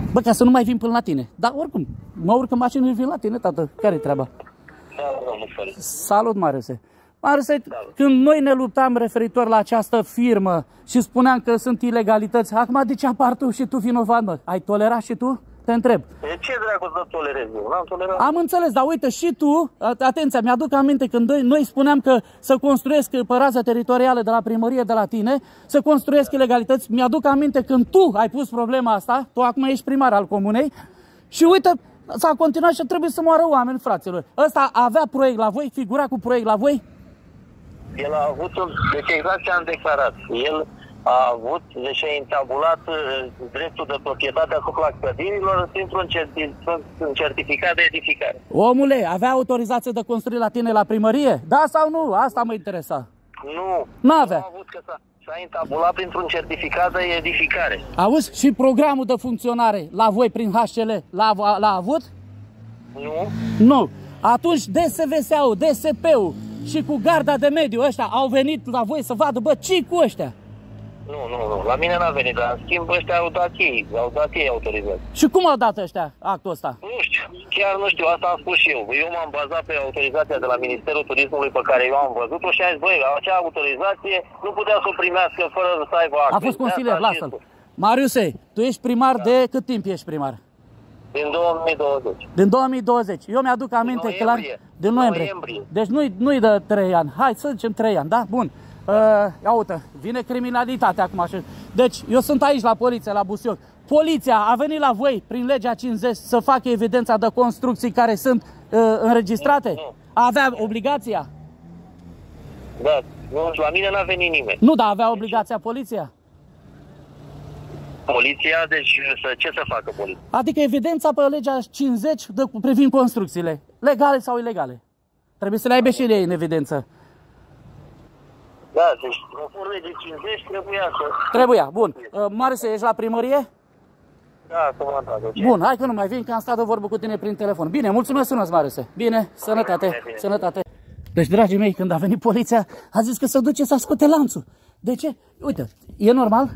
Bă, ca să nu mai vin până la tine. Dar oricum, mă urc în mașină și vin la tine, tată. Care-i treaba? Salut, Mariuse. Mariuse, când noi ne luptam referitor la această firmă și spuneam că sunt ilegalități, acum de ce apar tu și tu vinovat, mă? Ai tolerat și tu? Te întreb. Ce dracu să tolerez eu? N-am tolerat. Am înțeles, dar uite, și tu, atenția, mi-aduc aminte când noi spuneam că să construiesc pe raza teritorială de la primărie de la tine, să construiesc ilegalități. Mi-aduc aminte când tu ai pus problema asta, tu acum ești primar al comunei, și uite, s-a continuat și trebuie să moară oameni, fraților. Ăsta avea proiect la voi, figura cu proiect la voi? El a avut, deci exact ce am declarat, el a avut, deci a intabulat dreptul de proprietate asupra clădirilor printr-un certificat de edificare. Omule, avea autorizație de construire la tine la primărie? Da sau nu? Asta mă interesa. Nu. N-avea. Nu a avut, că s-a intabulat printr-un certificat de edificare. Auzi? Și programul de funcționare la voi prin HCL l-a avut? Nu. Nu. Atunci DSVSA-ul, DSP-ul și cu garda de mediu ăștia au venit la voi să vadă, bă, ce cu ăștia? Nu. La mine n-a venit, dar în schimb ăștia au dat ei autorizație. Și cum au dat ăștia actul ăsta? Nu știu, chiar nu știu, asta am spus și eu. Eu m-am bazat pe autorizația de la Ministerul Turismului pe care eu am văzut-o și am zis, băi, acea autorizație nu putea să o primească fără să aibă acte. A fost consilier, lasă-l. Mariuse, tu ești primar de cât timp ești primar? Din 2020. Din 2020. Eu mi-aduc aminte clar. Din noiembrie. Deci nu-i de 3 ani. Hai să zicem 3 ani, da? Bun. Ia uite, vine criminalitatea acum așa. Deci, eu sunt aici la poliție, la Busioc. Poliția a venit la voi, prin legea 50, să facă evidența de construcții care sunt înregistrate? Nu. Avea obligația? Da, nu, la mine n-a venit nimeni. Nu, dar avea obligația poliția? Poliția, deci ce să facă poliția? Adică evidența pe legea 50 privind construcțiile, legale sau ilegale. Trebuie să le aibă și ei în evidență. Da, deci conform legii 50 trebuia să... Trebuia, bun. Mariuse, ești la primărie? Da, comandat, ok. Bun, hai că nu mai vin, că am stat de vorbă cu tine prin telefon. Bine, mulțumesc frumos, Mariuse. Bine, sănătate, bine. Sănătate. Deci, dragii mei, când a venit poliția, a zis că se duce să scoate lanțul. De ce? Uite, e normal?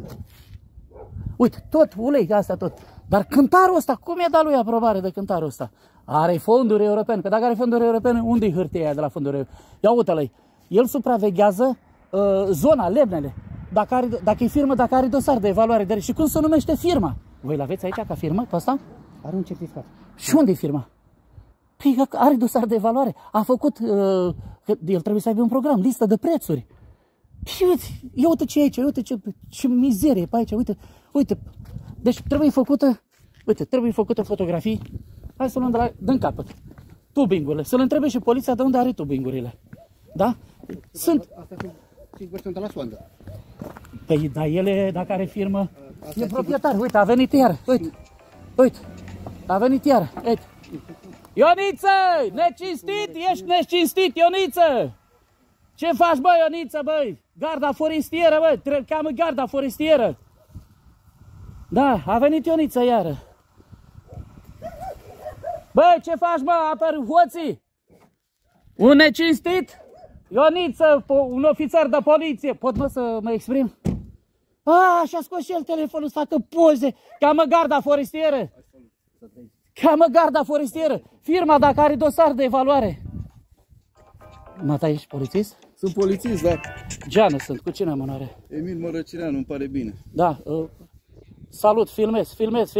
Uite, tot, ulei, asta tot. Dar cântarul ăsta, cum i-a dat lui aprobare de cântarul ăsta? Are fonduri europene. Că dacă are fonduri europene, unde-i hârtia aia de la fonduri europene? Ia uite-l. El supraveghează zona, lemnele. Dacă e firmă, dacă are dosar de evaluare. Și cum se numește firma? Voi l-aveți aici ca firmă pe ăsta? Are un certificat. Și unde e firma? Păi are dosar de evaluare. A făcut, el trebuie să aibă un program, listă de prețuri. Păi, uite, ia uite ce e aici, uite ce mizerie pe aici, uite. Deci trebuie făcută fotografii. Hai să luăm de la, din capăt. Tubingurile. Să-l întrebe și poliția de unde are tubingurile. Da? Sunt. Asta sunt de la soandă. Păi, dar ele, dacă are firmă, e proprietar. Uite, a venit iar. Uite. A venit iar. Uite. Ioniță! Necinstit! Ești necinstit, Ioniță! Ce faci, băi, Ioniță, băi? Garda forestieră, băi! Cheamă garda forestieră! Da, a venit Ioniță iară. Băi, ce faci, mă? Apăr hoții! Un necinstit? Ioniță, un ofițer de poliție. Pot, mă, să mă exprim? Și-a scos și el telefonul să facă poze. Cheamă garda forestieră. Cheamă garda forestieră. Firma, dacă are dosar de evaluare. Mata, ești polițist? Sunt polițist, da. Geană sunt. Cu cine am onoare? Emil Mărăcineanu, îmi pare bine. Da. Salut, filmez.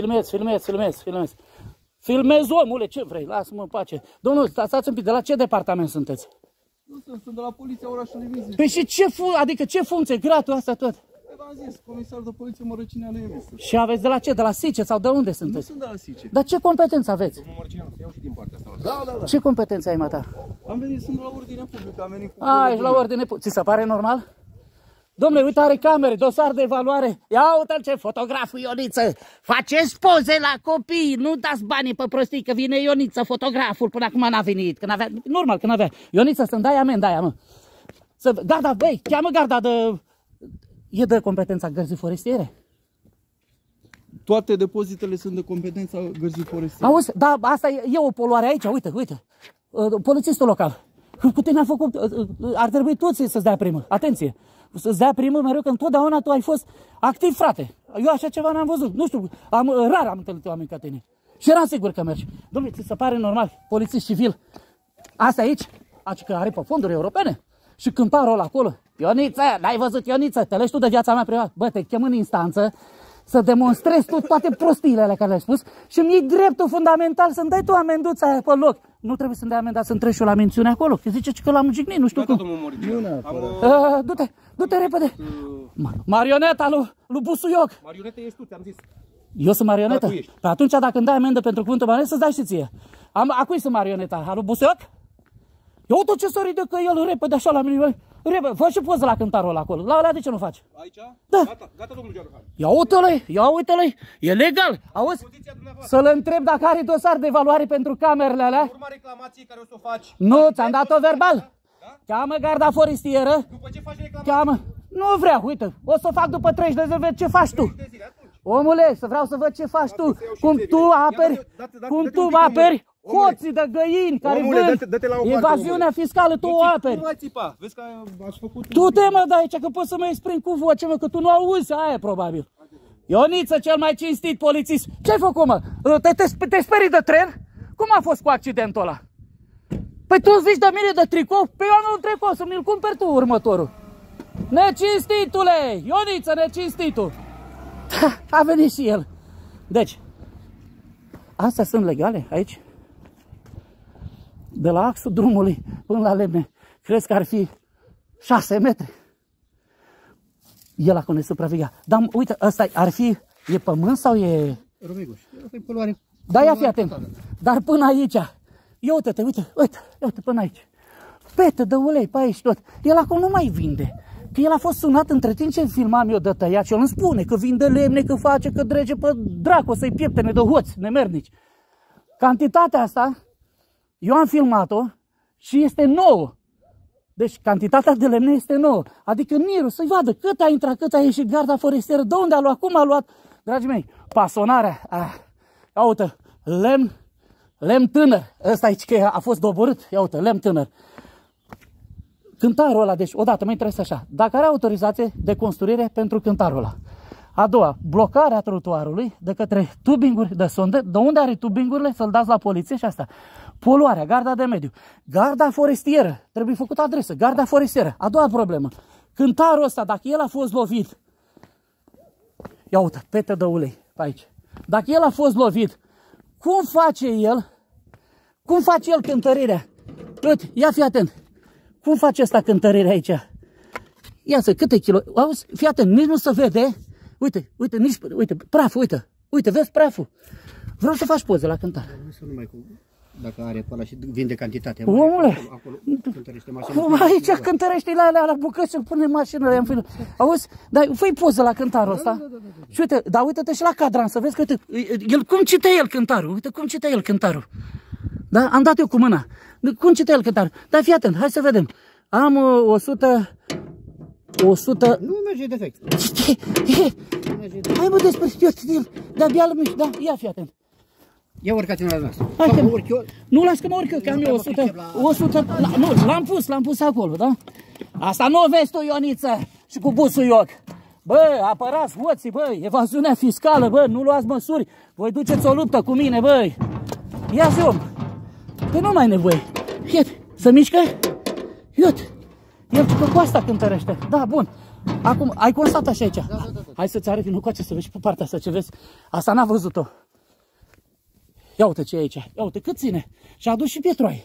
Filmez, omule, ce vrei? Lasă-mă în pace. Domnul, stați un pic, de la ce departament sunteți? Nu sunt de la Poliția Orașului Miznic. Păi și ce funcție? Gratul asta tot? V-am zis, comisar de poliție Mărăcineanu Emil. Și aveți de la ce? De la SICE sau de unde sunteți? Nu sunt de la SICE. Dar ce competență aveți? Domnul Mărăcineanu, să iau și din partea asta. Da. Ce competență ai, mata? Am venit, sunt de la ordinea publică, am venit cu... Ești la ordine publică. Ți se pare normal? Dom'le, uite, are camere, dosar de evaluare. Ia uite-l ce fotograful Ioniță. Faceți poze la copii, nu dați banii pe prostii, că vine Ioniță, fotograful, până acum n-a venit. Că n-avea, normal că n-avea. Ioniță, să-mi dai amenda, mă. Garda, băi, cheamă garda de... E de competența gărzii forestiere? Toate depozitele sunt de competența gărzii forestiere. Auzi, da, asta e o poluare aici, uite. Polițistul local. Cu tine a făcut, ar trebui toți să-ți dea primă. Atenție! Să-ți dea primă mereu, că întotdeauna tu ai fost activ, frate. Eu așa ceva n-am văzut. Nu știu, rar am întâlnit oameni ca tine. Și eram sigur că mergi. Dom'le, ți se pare normal, polițist civil, asta aici, că are pe fonduri europene și cântarul ăla acolo. Ioniță, n-ai văzut, Ioniță, te legi tu de viața mea privată. Bă, te chem în instanță să demonstrezi tu toate prostiile alea care le-ai spus și mi iei dreptul fundamental să-mi dai tu amenduța aia pe loc. Nu trebuie să-mi dai amendat să-mi treci eu la mențiune acolo, că zice că l-am jignit, nu știu cum. Du-te repede. Marioneta lui Busuioc. Marioneta ești tu, ți-am zis. Eu sunt marionetă? Da, tu ești. Păi atunci dacă îmi dai amendă pentru cuvântul marionetă, să-ți dai și ție. A cui sunt marioneta? A lui Busuioc? Eu uite ce s-o ridică el repede așa la mine. Repede, fă și poză la cântarul ăla acolo. La ăla de ce nu faci? Aici? Da. Gata, domnul Gianluca. Ia uite-l, e legal. Auzi? Să-l întreb dacă are dosar de evaluare pentru camerele alea. Urma reclamației care o să o faci. Nu, ți-am dat-o verbal. Da? Cheamă garda forestieră. După ce faci reclamație? Cheamă. Nu vreau, uite, o să o fac după 30 de zile, ce faci tu? Omule, să vreau să văd ce faci tu. Cum tu aperi hoții de găini care vând evaziunea fiscală, tu o aperi. Nu mai țipa, vezi că ați făcut... Tu te mă dai aici, că poți să mă exprim cu voce, mă, că tu nu auzi, aia probabil. Ioniță, cel mai cinstit polițist, ce-ai făcut, mă? Te sperii de tren? Cum a fost cu accidentul ăla? Păi tu zici de mine de tricou? Păi eu nu-l tricou, să mi-l cumperi tu următorul. Necinstitule! Ioniță, necinstitul! A venit și el. Deci, astea sunt legale aici? De la axul drumului până la Lemne, crezi că ar fi 6 metri? El acolo ne supraveghea. Dar uite, ăsta ar fi, e pământ sau e... Romeguș, e poluare. Da, ia fi atent. Dar până aici, ia uite-te, uite până aici. Pete de ulei pe aici tot. El acolo nu mai vinde. Că el a fost sunat între timp ce filmam eu de tăiat și el îmi spune că vinde lemne, că face, că drege pe dracu, să-i pieptene de hoți, nemernici. Cantitatea asta, eu am filmat-o și este nouă. Deci cantitatea de lemne este nouă. Adică Niru să-i vadă cât a intrat, cât a ieșit garda forestieră, de unde a luat, cum a luat. Dragii mei, pasonarea, ia uite, lemn tânăr. Ăsta aici că a fost doborât, ia uite, lemn tânăr. Cântarul ăla, deci odată mă interesează așa, dacă are autorizație de construire pentru cântarul ăla. A doua, blocarea trotuarului de către tubinguri de sonde, de unde are tubingurile să-l dați la poliție și asta. Poluarea, garda de mediu, garda forestieră, trebuie făcută adresă, garda forestieră. A doua problemă, cântarul ăsta, dacă el a fost lovit, ia uite, pete de ulei pe aici, dacă el a fost lovit, cum face el cântărirea? Uite, ia fi atent. Cum face asta cântărirea aici? Ia să, câte kilo? Auzi, fii atent, nici nu se vede. Uite, praful, uite, vezi praful? Vreau să faci poze la cântar. Nu mai cu, dacă are pe ăla și vinde cantitatea. Omule, acolo cântărește mașina. Aici cântărește la bucăți și pune mașinile. Auzi, dar fă-i poză la cântarul ăsta. Și uite, dar uite-te și la cadran să vezi că uite, cum cite el cântarul. Uite cum cite el cântarul. Da? Am dat eu cu mâna. Cum cite el cântarul? Dar fii atent, hai să vedem. Am 100... Nu merge defect. Hai mă despre el. De-abia îl mișc. Da, ia fi atent. Ia urcați-mă la noastră. Nu las că mă urc eu, că am eu 100. Nu, l-am pus acolo, da? Asta nu o vezi tu, Ioniță, și cu Busuioc. Bă, apărați hoții, bă, evaziunea fiscală, bă, nu luați măsuri. Voi duceți o luptă cu mine, băi. Ia zi, om. Păi nu mai ai nevoie. Iată, să mișcă? Iată. El cu asta cântărește. Da, bun. Acum, ai constat așa aici? Da. Hai să-ți arăt din încoace să vezi pe partea asta ce vezi. Asta n-a văzut-o. Ia uite ce e aici. Ia uite cât ține. Și a adus și pietroaie.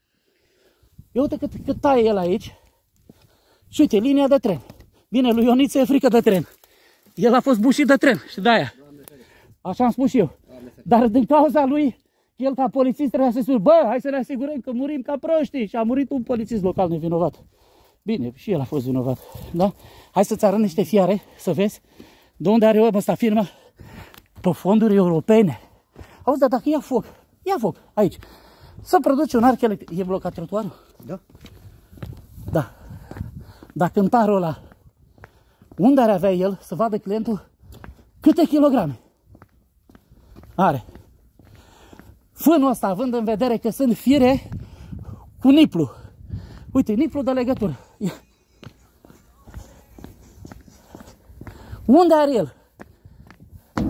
Ia uite cât taie el aici. Și uite, linia de tren. Bine, lui Ioniță e frică de tren. El a fost bușit de tren și de-aia. Așa am spus și eu. Dar din cauza lui, el ca polițist trebuia să spune, bă, hai să ne asigurăm că murim ca proștii. Și a murit un polițist local nevinovat. Bine, și el a fost vinovat, da? Hai să-ți arăt niște fiare, să vezi de unde are omul ăsta firma. Pe fonduri europene. Auzi, dar dacă ia foc, aici. Să produce un arc electric. E blocat trotuarul? Da. Da. Dar cântarul ăla, unde ar avea el să vadă clientul câte kilograme are? Fânul ăsta, având în vedere că sunt fire cu niplu. Uite, niplu de legătură. Unde are el?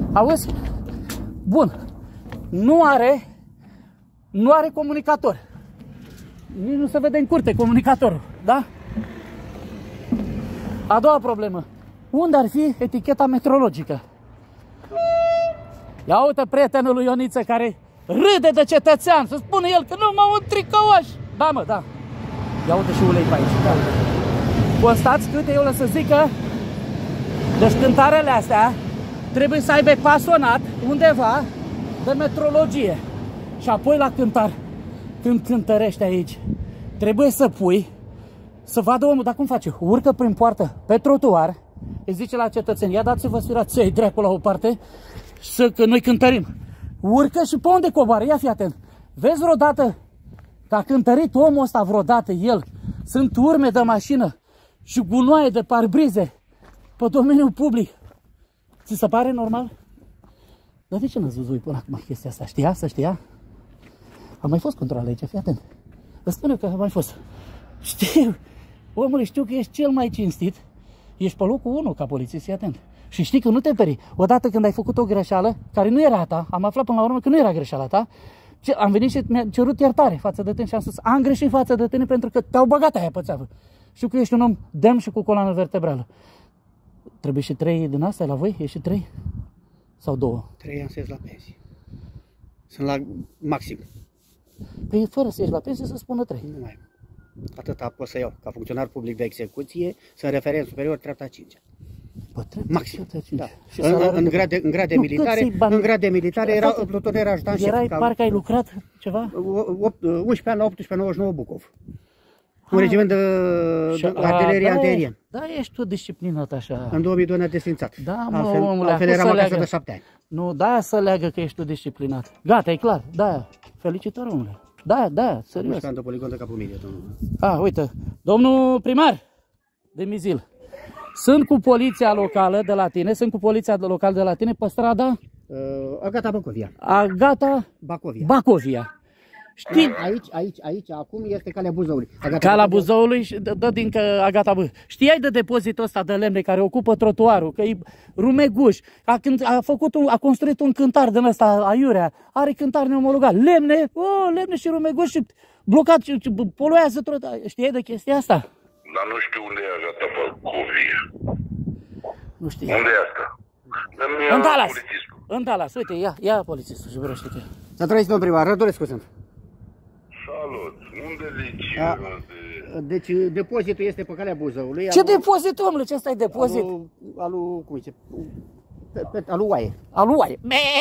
Auzi? Bun. Nu are comunicator. Nici nu se vede în curte comunicatorul, da? A doua problemă. Unde ar fi eticheta metrologică? Ia uite prietenul lui Ioniță care râde de cetățean, să spune el că nu mă un tricouaș. Da, mă, da. Ia uite și ulei pe aici. Da. Constați câte eu o să zică, deci cântarele astea trebuie să aibă pasonat undeva de metrologie. Și apoi la cântar, când cântărești aici, trebuie să pui, să vadă omul, dar cum face? Urcă prin poartă, pe trotuar, îi zice la cetățeni, ia dați-vă sfirați, să iei dracu la o parte, că noi cântărim. Urcă și pe unde coboară? Ia fi atent. Vezi vreodată că a cântărit omul ăsta vreodată el? Sunt urme de mașină și gunoaie de parbrize pe domeniul public. Ți se pare normal? Dar de ce n-ați văzut voi până acum chestia asta? Știa? Să știa? A mai fost control aici, fii atent. Îți spun eu că a mai fost. Știu, omule, știu că ești cel mai cinstit. Ești pe locul 1 ca polițist, fii atent. Și știi că nu te peri. Odată când ai făcut o greșeală, care nu era a ta, am aflat până la urmă că nu era greșeala ta, am venit și mi-a cerut iertare față de tine și am spus, am greșit față de tine pentru că te-au băgat aia pe țeavă. Știu că ești un om demn și cu coloană vertebrală. Trebuie și 3 din astea la voi? Ești și 3? Sau 2? 3 ani să ies la pensie. Sunt la maxim. Păi fără să ieși la pensie să spună 3. Nu mai. Atâta pot să iau. Ca funcționar public de execuție, sunt referent superior, treapta 5. Maxim. Da. Și în grad de militare, în grad de militare era plutonier ajutant șef. Erai, parcă ai lucrat ceva? 11 ani la 1899 Bucov. Un regiment de artilerie antiaerian. Da, ești tu disciplinat așa. În 2002 ne-a desfințat. Da, mă, omule, altfel eram acasă de 7 ani. Nu, da, să leagă că ești tu disciplinat. Gata, e clar, da. Felicitări, omule. Da, serios. 11 ani de poligon de capul mine, domnule. Uite, domnul primar de Mizil. Sunt cu poliția locală de la tine, pe strada Agata Bacovia. Agata Bacovia. Știi? Aici, acum este calea Buzăului. Calea Buzăului și dă din Agata Buzăului. Știai de depozitul ăsta de lemne care ocupă trotuarul, că e rumeguș, a construit un cântar din ăsta aiurea, are cântar neomologat, lemne și rumeguș și blocat și poluează trotuarul. Știai de chestia asta? Dar nu știu unde e Agata Bacovia. Nu știu. Unde e asta? În Dallas. În Dallas. Uite, ia polițistul și vrește că. Să trăiți, domn primar, Rădulescu sunt. Salut. Unde zici? Deci depozitul este pe calea Buzăului. Ce depozit, omule? Ce ăsta e depozit? Cum zice? Alu Oaie. Alu Oaie.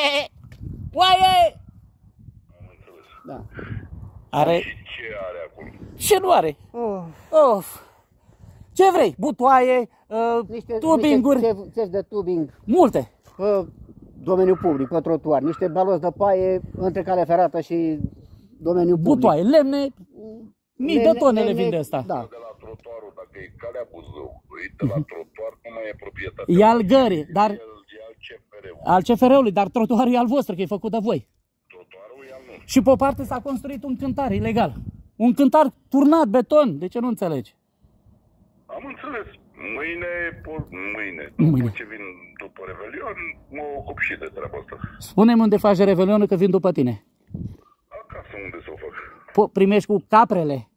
Oaie! Am înțeles. Da. Are... Și ce are acolo? Ce nu are? Of. Ce vrei? Butoaie, tubinguri. Niște de tubing. Multe. Pe domeniul public, pe trotuar. Niște baloți de paie între calea ferată și domeniul public. Butoaie, lemne. Mii de tone le vinde ăsta. Da. De la trotuarul, dacă e calea Buzăului, de la trotuar nu mai e proprietate. E al gării, dar... E al CFR-ului. Al CFR-ului, dar trotuarul e al vostru, că e făcut de voi. Trotuarul e al nostru. Și pe o parte s-a construit un cântar ilegal. Un cântar turnat, beton. De ce nu înțelegi? Am înțeles. Mâine, după ce vin după Revelion, mă ocup și de treaba asta. Spune-mi unde faci Revelionul că vin după tine. Acasă unde să o fac? Primești cu caprele.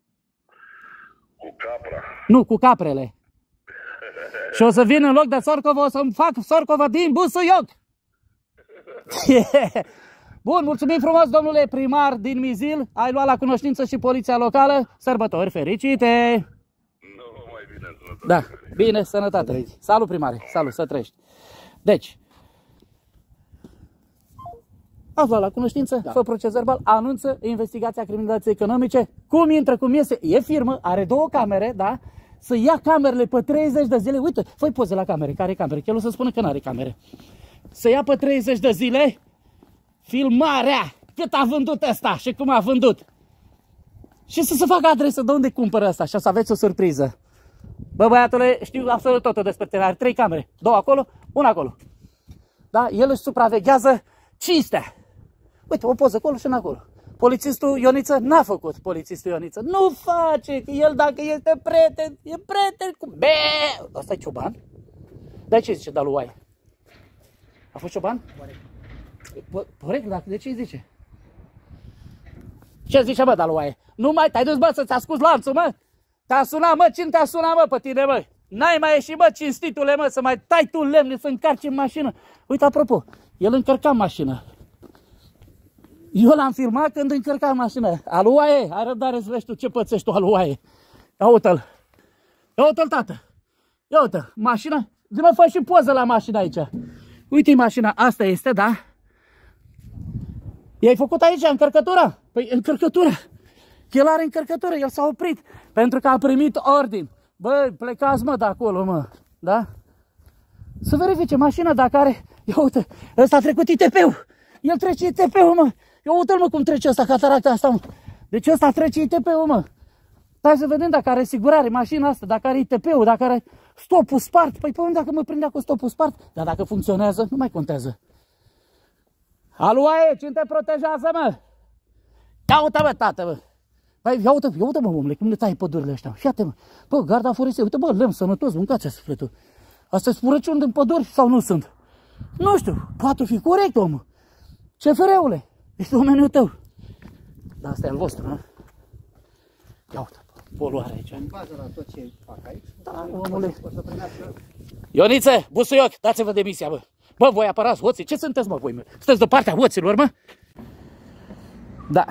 Cu capra. Nu, cu caprele. Și o să vin în loc de Sorcova, o să-mi fac Sorcova din Busuioc. Bun, mulțumim frumos, domnule primar din Mizil. Ai luat la cunoștință și poliția locală. Sărbători fericite! Nu, mai bine, sănătate. Da, bine, sănătate. Salut, primare. Salut, să trăiești. Deci, ați luat la cunoștință, fă proces verbal, anunță investigația criminalității economice, cum intră, cum iese, e firmă, are 2 camere, da? Să ia camerele pe 30 de zile, uite, fă poze la camere, care camere, că el o să spună că nu are camere. Să ia pe 30 de zile filmarea, cât a vândut ăsta și cum a vândut. Și să se facă adresă de unde cumpără ăsta și o să aveți o surpriză. Bă, băiatule, știu absolut totul despre tine, are 3 camere, 2 acolo, 1 acolo. Da? El își supraveghează cinstea. Uite, o poză acolo și în acolo. Polițistul Ioniță n-a făcut polițistul Ioniță. Nu face, că el dacă este prieten, e prieten cu... Ăsta e cioban? Dar ce zice Dalu Oaie? A fost Cioban? Corect, dar de ce îi zice? Ce zice, mă, Daluaie? Nu mai te-ai dus, bă, să-ți ascuzi lanțul, mă? Te-a sunat, mă, cine te-a sunat, mă, pe tine, mă? N-ai mai ieșit, mă, cinstitule, mă, să mai tai tu lemne, să încarci în mașină. Uite, apropo, el încărca în mașină. Eu l-am filmat când încărca în mașină. Aluaie, ai răbdare să vezi tu ce pățești tu, Aluaie. Ia uite-l. Ia uite-l, tată. Ia uite, mașina. Zi-mă, fă și poză la mașină aici. Uite mașina, asta este, da? I-ai făcut aici încărcătura? Păi încărcătura. El are încărcătură, el s-a oprit. Pentru că a primit ordin. Băi, plecați, mă, de acolo, mă. Da? Să verifice mașina dacă are... Ia uite, ăsta a trecut ITP-ul. El trece ITP-ul, mă. Ia uite-l, mă, cum trece ăsta, cataracta asta, mă. Deci ăsta trece ITP-ul, mă. Hai să vedem dacă are asigurare mașina asta, dacă are ITP-ul, dacă are stopul spart. Păi, păi, dacă mă prindea cu stopul spart, dar dacă funcționează, nu mai contează. Aluaie, cine te protejează, mă? Ia uite, mă, tată, mă. Păi, ia uite, mă, omule, cum le tai pădurile ăștia. Fiate, mă. Bă, garda forestieră, uite, bă, lemn sănătos, mâncați-a sufletul. Astea sunt purăciuni din păduri sau nu sunt? Nu știu, poate fi corect, omă. CFR-ule, este domeniul tău. Dar asta e al vostru, nu? Ia uite, poluare aici. În bază la tot ce fac aici, da, omule. o să primească... Ionițe, Busuioc, dați-vă demisia, bă. Bă, voi apărați hoții? Ce sunteți, mă, voi, mă? Sunteți de partea hoților, mă? Da.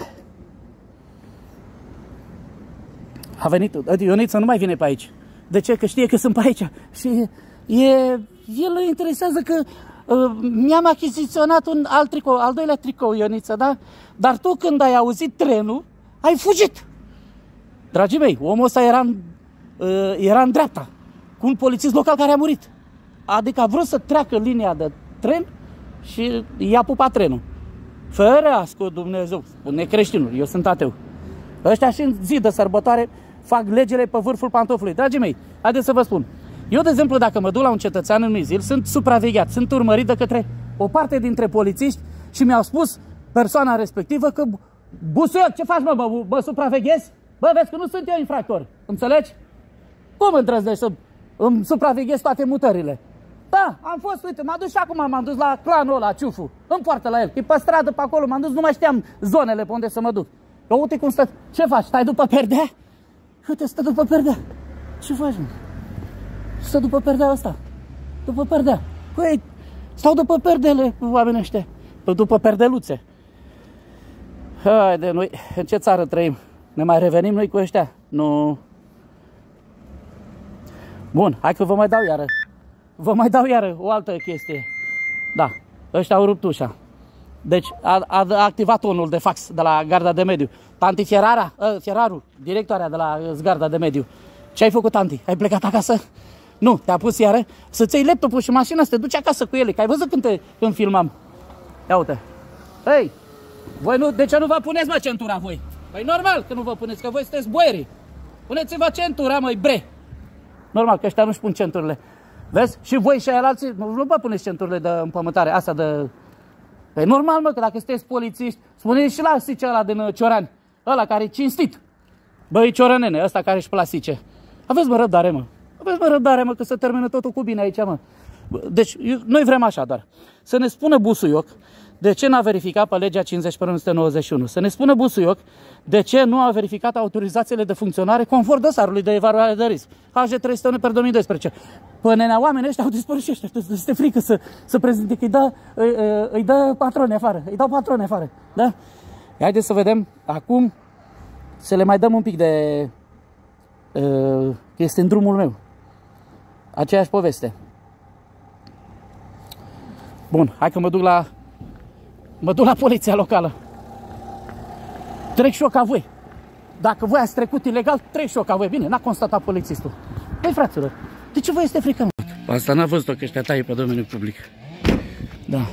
A venit, Ioniță nu mai vine pe aici. De ce? Că știe că sunt pe aici. Și el îl interesează că mi-am achiziționat un alt tricou, al doilea tricou, Ioniță, da? Dar tu când ai auzit trenul, ai fugit. Dragii mei, omul ăsta era în dreapta, cu un polițist local care a murit. Adică a vrut să treacă linia de tren și i-a pupat trenul. Ferească Dumnezeu, necreștinul, eu sunt ateu. Ăștia și în zi de sărbătoare fac legele pe vârful pantofului. Dragii mei, haideți să vă spun. Eu, de exemplu, dacă mă duc la un cetățean în Mizil, sunt supravegheat, sunt urmărit de către o parte dintre polițiști și mi-au spus persoana respectivă că Busuioc, ce faci, mă supraveghezi? Bă, vezi că nu sunt eu infractor, înțelegi? Cum îndrăznești să îmi supraveghezi toate mutările? Da, am fost, uite, m-am dus și acum m-am dus la clanul ăla, Ciufu, în poartă la el, e pe stradă pe acolo, m-am dus, nu mai știam zonele pe unde să mă duc. Că uite cum stă, ce faci, stai după perdea? Uite, stă după perdea. Ce faci, mă? Stă după perdea asta, după perdea. Păi, stau după perdele oamenii ăștia, după perdeluțe. Haide, noi, în ce țară trăim? Ne mai revenim noi cu ăștia? Nu. Bun, hai că vă mai dau iară. Vă mai dau iară o altă chestie. Da, ăștia au rupt ușa. Deci a activat unul de fax de la Garda de Mediu. Tanti Fieraru, directoarea de la Garda de Mediu. Ce ai făcut, tanti? Ai plecat acasă? Nu, te-a pus iară să-ți iei laptopul și mașina să te duci acasă cu ele. Că ai văzut când filmam. Ia uite. Hei, voi nu, de ce nu vă puneți, mă, centura voi? Păi normal că nu vă puneți, că voi sunteți boierii. Puneți-vă centura, măi, bre. Normal că ăștia nu-și pun centurile. Vezi? Și voi și alții nu vă puneți centurile de împământare, asta de... Păi normal, mă, că dacă sunteți polițiști, spuneți și la sice ăla din Ciorani, ăla care e cinstit. Băi, ciorănene, ăsta care își plasice. Aveți, mă, răbdare, mă. Aveți, mă, răbdare, mă, că se termină totul cu bine aici, mă. Deci, noi vrem așa doar. Să ne spună Busuioc de ce n-a verificat pe legea 50/1991. Să ne spună Busuioc de ce nu a verificat autorizațiile de funcționare conform dosarului de evaluare de risc. HG301/2012. Până oamenii ăștia au dispărut și ăștia. Este frică să prezinte că îi dă patroni afară. Îi dau patroni afară. Da? Haideți să vedem acum, să le mai dăm un pic de... este în drumul meu. Aceeași poveste. Bun, hai că mă duc la poliția locală. Trec și eu ca voi. Dacă voi ați trecut ilegal, trec și eu ca voi. Bine, n-a constatat polițistul. Băi, fraților, de ce vă este frică? Asta n-a văzut-o, că ăștia taie pe domeniul public. Da.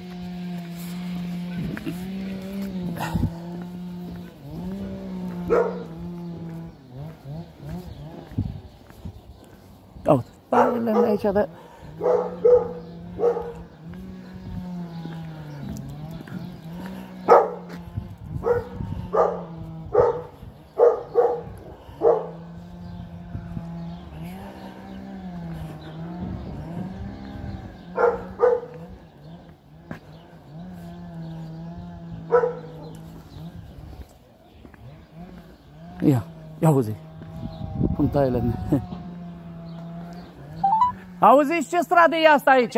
Uite, parele aici de... Ia auzi. Cum taie lemne. Auziți ce stradă e asta aici?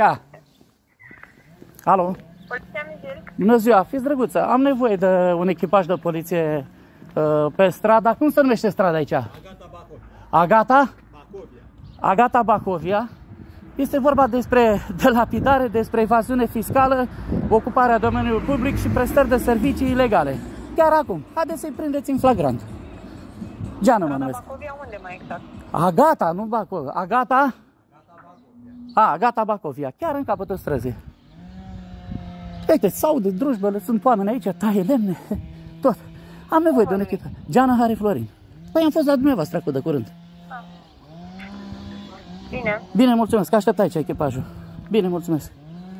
Alo? Bună ziua, fiți drăguță. Am nevoie de un echipaj de poliție pe strada. Cum se numește strada aici? Agata? Agata Bacovia. Este vorba despre delapidare, despre evaziune fiscală, ocuparea domeniului public și prestări de servicii ilegale. Chiar acum. Haideți să-i prindeți în flagrant. Geană mă numesc. Bacovia unde mai exact? Agata, nu Bacovia. Agata? Agata Bacovia. Chiar în capătul străzii. Uite, s-aude drujbele, sunt oameni aici, taie lemne, tot. Am nevoie de un echipaj. Geana Hari Florin. Păi am fost la dumneavoastră acum de curând. Bine. Bine, mulțumesc. Aștept aici echipajul. Bine, mulțumesc.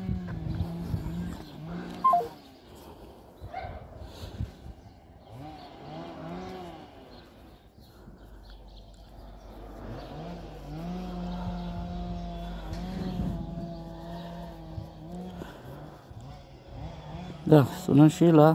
Da, sunăm și la...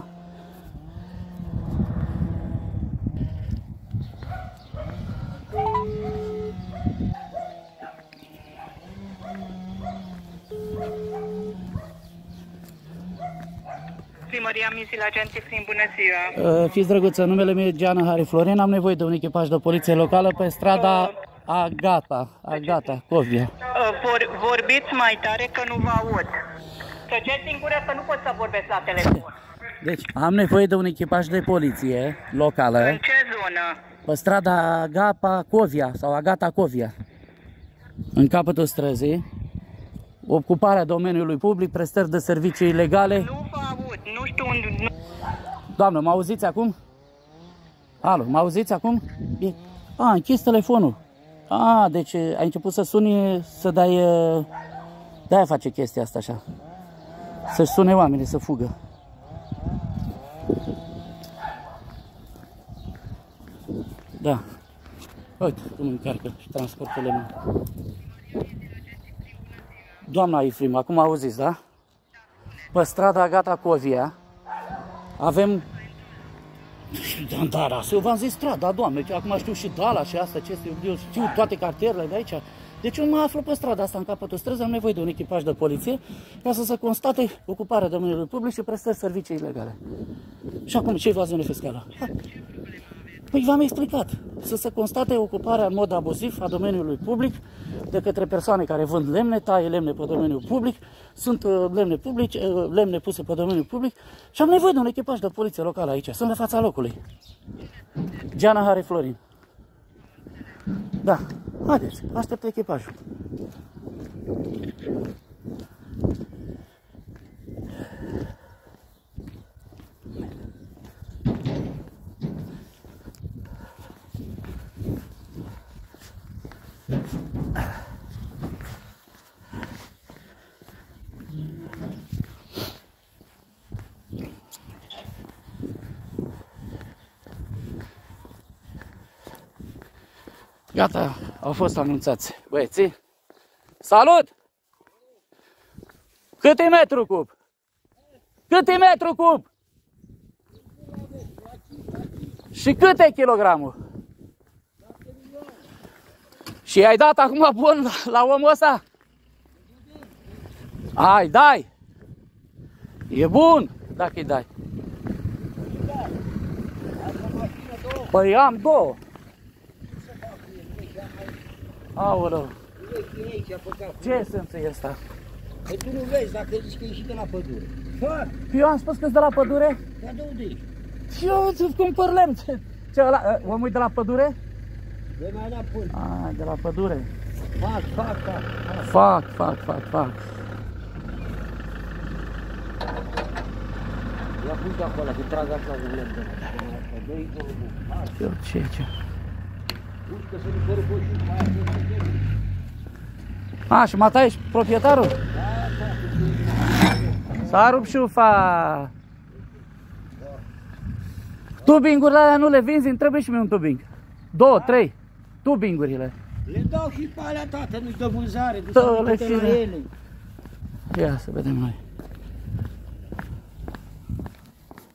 Primăria Misil, agenție Frim, bună ziua. Fiți drăguță, numele meu e Geana Hari Florin, am nevoie de un echipaj de poliție locală pe strada Agata, Covia. Vorbiți mai tare că nu vă aud. Trăgeți din gură că nu pot să vorbesc la telefon. Deci, am nevoie de un echipaj de poliție locală. În ce zonă? Pe strada Agata Covia sau Agata Covia. În capătul străzii. Ocuparea domeniului public, prestări de servicii ilegale. Nu vă aud, nu știu unde... Doamnă, mă auziți acum? Alo, mă auziți acum? A, închis telefonul. A, deci ai început să suni, să dai... De-aia face chestia asta așa. Să-și sune oamenii să fugă. Da. Uite cum încarcă și transportă lemne. Doamna Ifrim, acum auziți, da? Pe strada Agata Covia avem... Da, eu v-am zis strada, doamne, acum știu și Dala și asta, eu știu toate cartierele de aici. Deci eu mă aflu pe strada asta în capătul străzii, am nevoie de un echipaj de poliție ca să se constate ocuparea domeniului public și prestări servicii ilegale. Și acum ce evaziune fiscală? Păi v-am explicat, să se constate ocuparea în mod abuziv a domeniului public de către persoane care vând lemne, taie lemne pe domeniul public, sunt lemne puse pe domeniul public și am nevoie de un echipaj de poliție locală aici, sunt la fața locului. Geana Hari Florin. Da, haideți, aștept echipajul. Gata, au fost anunțați băieții. Salut! Cât e metru cub? Cât e metru cub? Și cât e kilogramul? Și ai dat acum bun la omul ăsta? Ai, dai! E bun dacă îi dai. Păi am două. Aoleu. Ce sens e ăsta? Păi tu nu vezi dacă zici că ești de la pădure. Eu am spus că-s de la pădure? Dar de unde ești? Eu îți cumpăr lemn. Ce ăla? Omul e de la pădure? De mai înapoi. Ah, de la pădure. Fac. Ia pus de acolo, că trag așa un lemn de la. Ce? Că să nu fără boi și mai A, și Matai ești proprietarul? S-a rupt șufa. Tubingurile alea nu le vinzi? Îmi trebuie și mie un tubing. 2, 3 tubingurile. Le dau și pe alea, tată, nu-i dă vânzare, du Dă-le să la ele. Ia să vedem noi.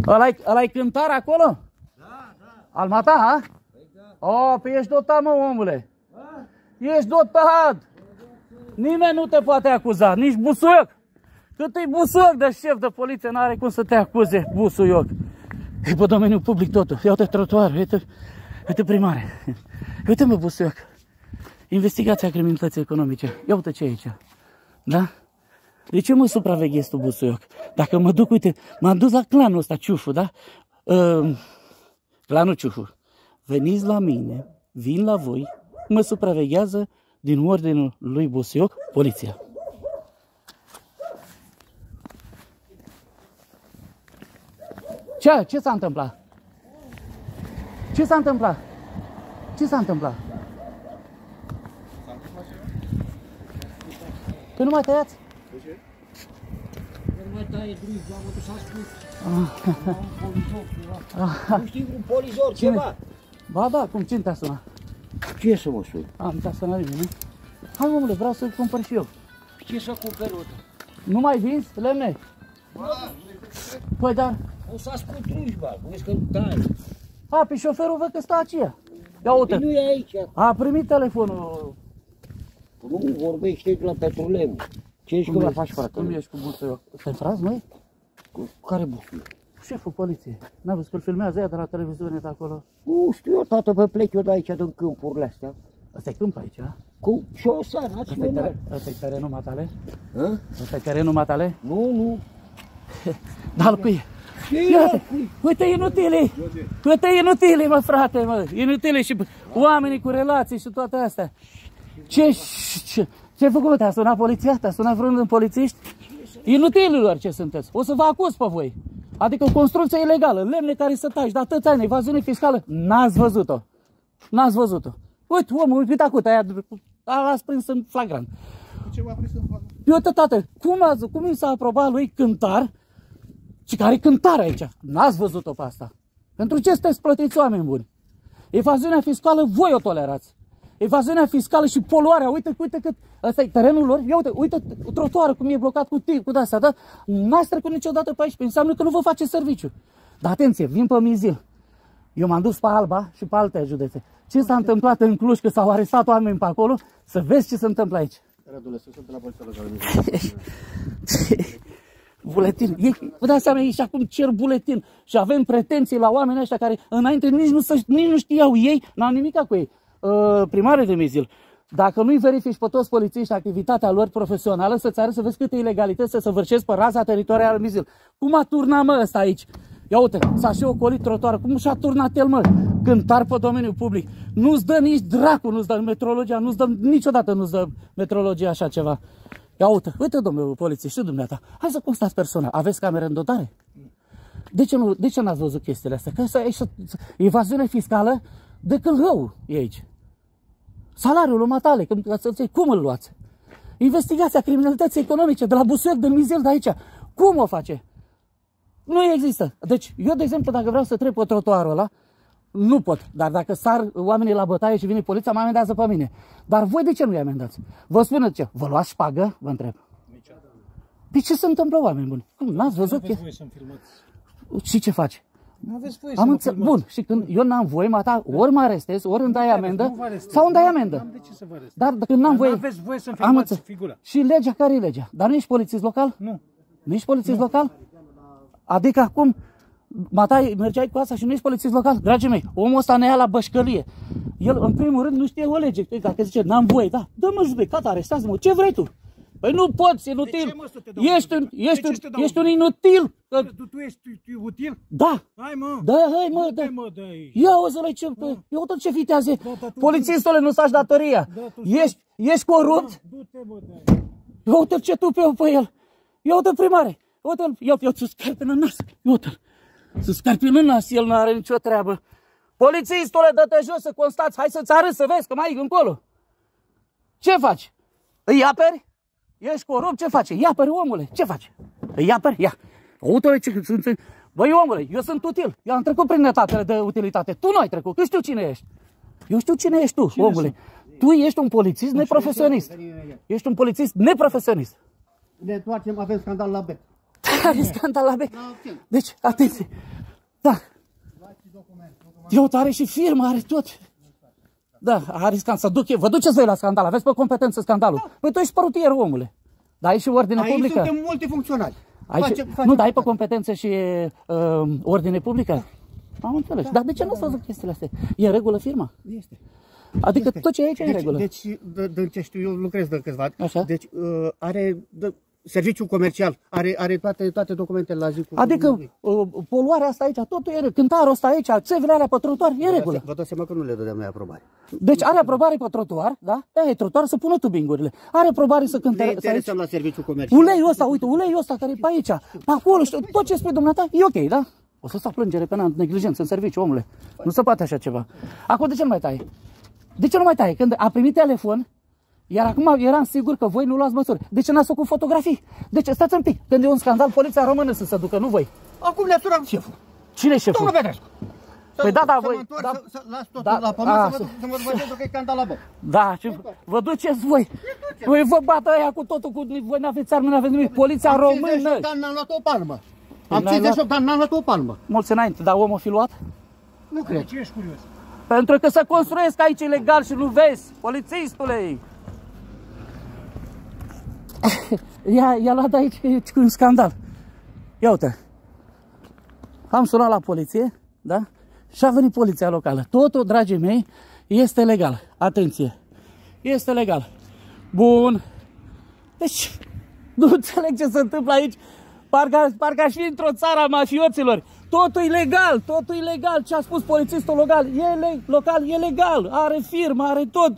Ăla-i cântar acolo? Da, da. Almata, ha? O, păi ești dotat, mă, omule. Ești dotat. Nimeni nu te poate acuza, nici Busuioc. Cât e Busuioc de șef de poliție, n-are cum să te acuze, Busuioc. E pe domeniul public totul. Ia uite trotuarul, uite primare. Uite, mă, Busuioc. Investigația criminalității economice. Ia uite ce e aici. Da? De ce mă supraveghezi tu, Busuioc? Dacă mă duc, uite, m-am dus la clanul ăsta, Ciufu, da? Clanul Ciufu. Veniți la mine, vin la voi, mă supraveghează din ordinul lui Busuioc, poliția. Ce s-a întâmplat? Ce s-a întâmplat? Ce s-a întâmplat? Păi nu mai tăiați? De ce? Nu mai taie drujba, mă, s-a spus. Un polizor ceva. Nu știi un polizor ceva? Ba da, cum, cine te-a sunat? Ce să mă suni? Nu te-a sunat nimeni, nu? Hai, omule, vreau să-l cumpăr și eu. Ce să cumperi ăsta? Nu mai vinzi lemne? Păi, dar... O să ascult drujba, vezi că nu taie. A, pe șoferul văd că stă aceea. Ia uite. Nu e aici. A primit telefonul. Nu vorbește la petrolem. Ce ești că la faci, frate? Cum ești cu Busuioc? Stai fraz, măi? Cu care Busuioc? Șeful poliției. N-a văzut că îl filmează ea de la televiziune de acolo? Nu știu eu, tată, pe plec eu de aici, din câmpurile astea. Ăsta e câmp aici, a? Cu șosar, național. Ăsta e terenul matale? Hă? Ăsta e terenul matale? Nu. Dar cui? Uite, inutile! Uite, inutile, mă, frate, mă! Inutile și oamenii cu relații și toate astea. Ce-ai făcut, mă? Te-a sunat poliția? Te-a sunat vreunul polițiști? Inutililor ce sunteți? O să vă acuz pe voi. Adică o construcție ilegală, lemne care să taci, de atâția ani, evaziune fiscală. N-ați văzut-o. N-ați văzut-o. Uite, omul, uite acut, a prins în flagrant. Ce v-a prins în flagrant? Uite, tată, cum i s-a aprobat lui cântar? Și care cântare aici? N-ați văzut-o pe asta. Pentru ce sunteți plătiți, oameni buni? Evaziunea fiscală, voi o tolerați. Evaziunea fiscală și poluarea, uite cât... Ăsta e terenul lor, ia uite trotuarul cum e blocat cu de-astea, da? N-ați trecut niciodată pe aici, înseamnă că nu vă face serviciu. Dar atenție, vin pe Mizil. Eu m-am dus pe Alba și pe alte județe. Ce s-a întâmplat în Cluj, că s-au arestat oameni pe acolo, să vezi ce se întâmplă aici. Radule, sunt la poliția locală. Buletin. Vă dați seama, ei și acum cer buletin. Și avem pretenții la oamenii ăștia care înainte nici nu știau ei, n-au nimic cu ei. Primare de Mizil, dacă nu-i verifici pe toți polițiști activitatea lor profesională, să-ți arăți să vezi câte ilegalități să săvârșesc pe raza teritorială Mizil. Cum a turnat, mă, ăsta aici? Ia uite, s-a și ocolit trotuarul. Cum și-a turnat el, mă? Cântar pe domeniul public. Nu-ți dă nici dracu, nu-ți dă metrologia, niciodată nu-ți dă metrologia așa ceva. Ia uite, domnule polițist, și dumneata, hai să constați persoana. Aveți camere în dotare? De ce n-ați văzut chestiile astea? Că evaziune fiscală de câlhău e aici. Salariul lui matale, cum îl luați? Investigația criminalității economice de la Busuioc, de Mizil, de aici. Cum o face? Nu există. Deci, eu, de exemplu, dacă vreau să trec pe trotuarul ăla, nu pot. Dar dacă sar oamenii la bătaie și vine poliția, mă amendează pe mine. Dar voi de ce nu-i amendați? Vă spun de ce? Vă luați șpagă? Vă întreb. De ce se întâmplă, oameni buni? N-ați văzut? Nu aveți voie să-mi filmați. Și ce faci? Nu aveți voie să mă filmați. Bun, și când eu n-am voie, ori mă arestez, ori îmi dai amendă, sau îmi dai amendă. N-am de ce să vă arestez. Dar când n-am voie... Nu aveți voie să-mi filmați figura. Și legea, care e legea? Dar nu ești polițist local? Nu. Nu ești polițist local? Adică acum, Matai, mergeai cu asta și nu ești polițist local? Dragii mei, omul ăsta ne ia la bășcălie. El, în primul rând, nu știe o lege. Dacă zice, n-am voie, da, dă-mă judecat, arestează-mă, ce vrei tu? Păi nu poți, inutil. Ești un inutil. Tu ești util? Da. Hai, mă. Da, hai, mă, da. Ia uite-le ce, ia uite ce vitează. Polițistule, nu saci datoria. Ești corupt? Ia uite ce tu pe el. Ia uite primare. Uite-l, ia ți scarpe în nas. Uite-l. Să scarpe în nas, el nu are nicio treabă. Polițistule, dă-te jos să constați. Hai să-ți arăt să vezi că mai e încolo. Ce faci? Îi aperi? Ești corupt? Ce faci? Îi aperi, omule. Ce faci? Îi aperi? Ia. Uite-le ce sunt. Băi, omule, eu sunt util. Eu am trecut prin etapele de utilitate. Tu nu ai trecut. Eu știu cine ești. Eu știu cine ești tu, omule. Tu ești un polițist neprofesionist. Ești un polițist neprofesionist. Ne întoarcem, avem scandal la BET. Are scandal la bec. Deci, atenție. Da. Eu are și firmă, are tot. Da, are scandal. Vă duceți voi la scandal, aveți pe competență scandalul. Păi tu ești porutier, omule. Dar ai și ordine publică. Aici suntem multifuncționali. Nu, dar ai pe competență și ordine publică? Am înțeles. Dar de ce nu s-au văzut chestiile astea? E în regulă firma? Este. Adică tot ce e aici e în regulă. Deci, de ce știu eu, lucrez de câțiva ani. Așa. Deci, are serviciul comercial, are toate documentele la zi. Adică poluarea asta aici, totul e, cântarul ăsta aici, țevile alea pe trotuar, e în regulă. Vă dați seama că nu le dădeam noi aprobare. Deci are aprobare pe trotuar, da? Aia e trotuar să pună tubingurile. Are aprobare să cânte. Ne interesăm la serviciul comercial. Uleiul ăsta, uite, uleiul ăsta care e pe aici, pe acolo, știu, tot ce spui dumneata, e ok, da? O să stau plângere penal, neglijență în serviciu, omule. Nu se poate așa ceva. Acum de ce nu mai taie? De ce nu mai taie? Când a primit telefon, iar acum eram sigur că voi nu luați măsuri. De ce n-ați făcut fotografii? Deci stați un pic, când e un scandal, poliția română să se ducă, nu voi. Acum ne-a surat șeful. Cine e șeful? Domnul Petrescu. Păi da, da, voi. Da, să las totul la pământ, să mă văd că e scandal la bă. Da, vă duceți voi. Voi vă bată aia cu totul, cu voi n-aveți arme, n-aveți nimic. Poliția română. 58 ani n-am luat o palmă. Am 58 ani n-am luat o palmă. Mulți înainte, dar omul fi luat? Nu cred. Ce ești curios? Pentru că se construiesc aici ilegal și nu vezi, polițistule. I-a luat aici un scandal. Ia uite. Am sunat la poliție, da? Și a venit poliția locală. Totul, dragii mei, este legal. Atenție. Este legal. Bun. Deci, nu înțeleg ce se întâmplă aici. Parcă aș fi într-o țară a mafioților. Totul e legal, totul e legal. Ce a spus polițistul local e legal. Are firmă, are tot.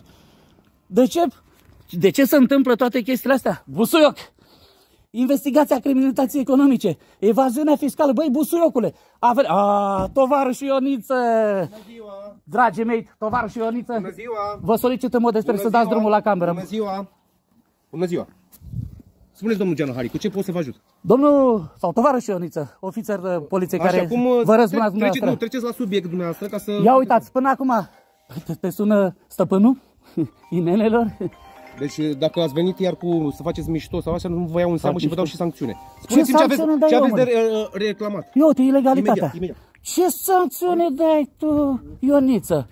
De ce se întâmplă toate chestiile astea? Busuioc! Investigația criminalității economice, evaziunea fiscală. Băi, busuiocule, tovarășul Ioniță! Bună ziua! Dragii mei, tovarășul Ioniță, Bună ziua! vă solicit în mod despre să dați drumul la cameră. Bună ziua! Bună ziua! Spuneți, domnul Gianahari, cu ce pot să vă ajut? Domnul, sau tovarășul Ioniță, ofițer de poliție care vă răzbunați dumneavoastră. Treceți la subiect dumneavoastră ca să... Ia uitați, până acum, te sună stăpânul inelelor? Deci dacă ați venit iar să faceți mișto sau așa, nu vă iau în seamă și vă dau și sancțiune. Spuneți-mi ce aveți de reclamat. Eu uite, ilegalitatea. Imediat. Ce sancțiune dai tu, Ioniță?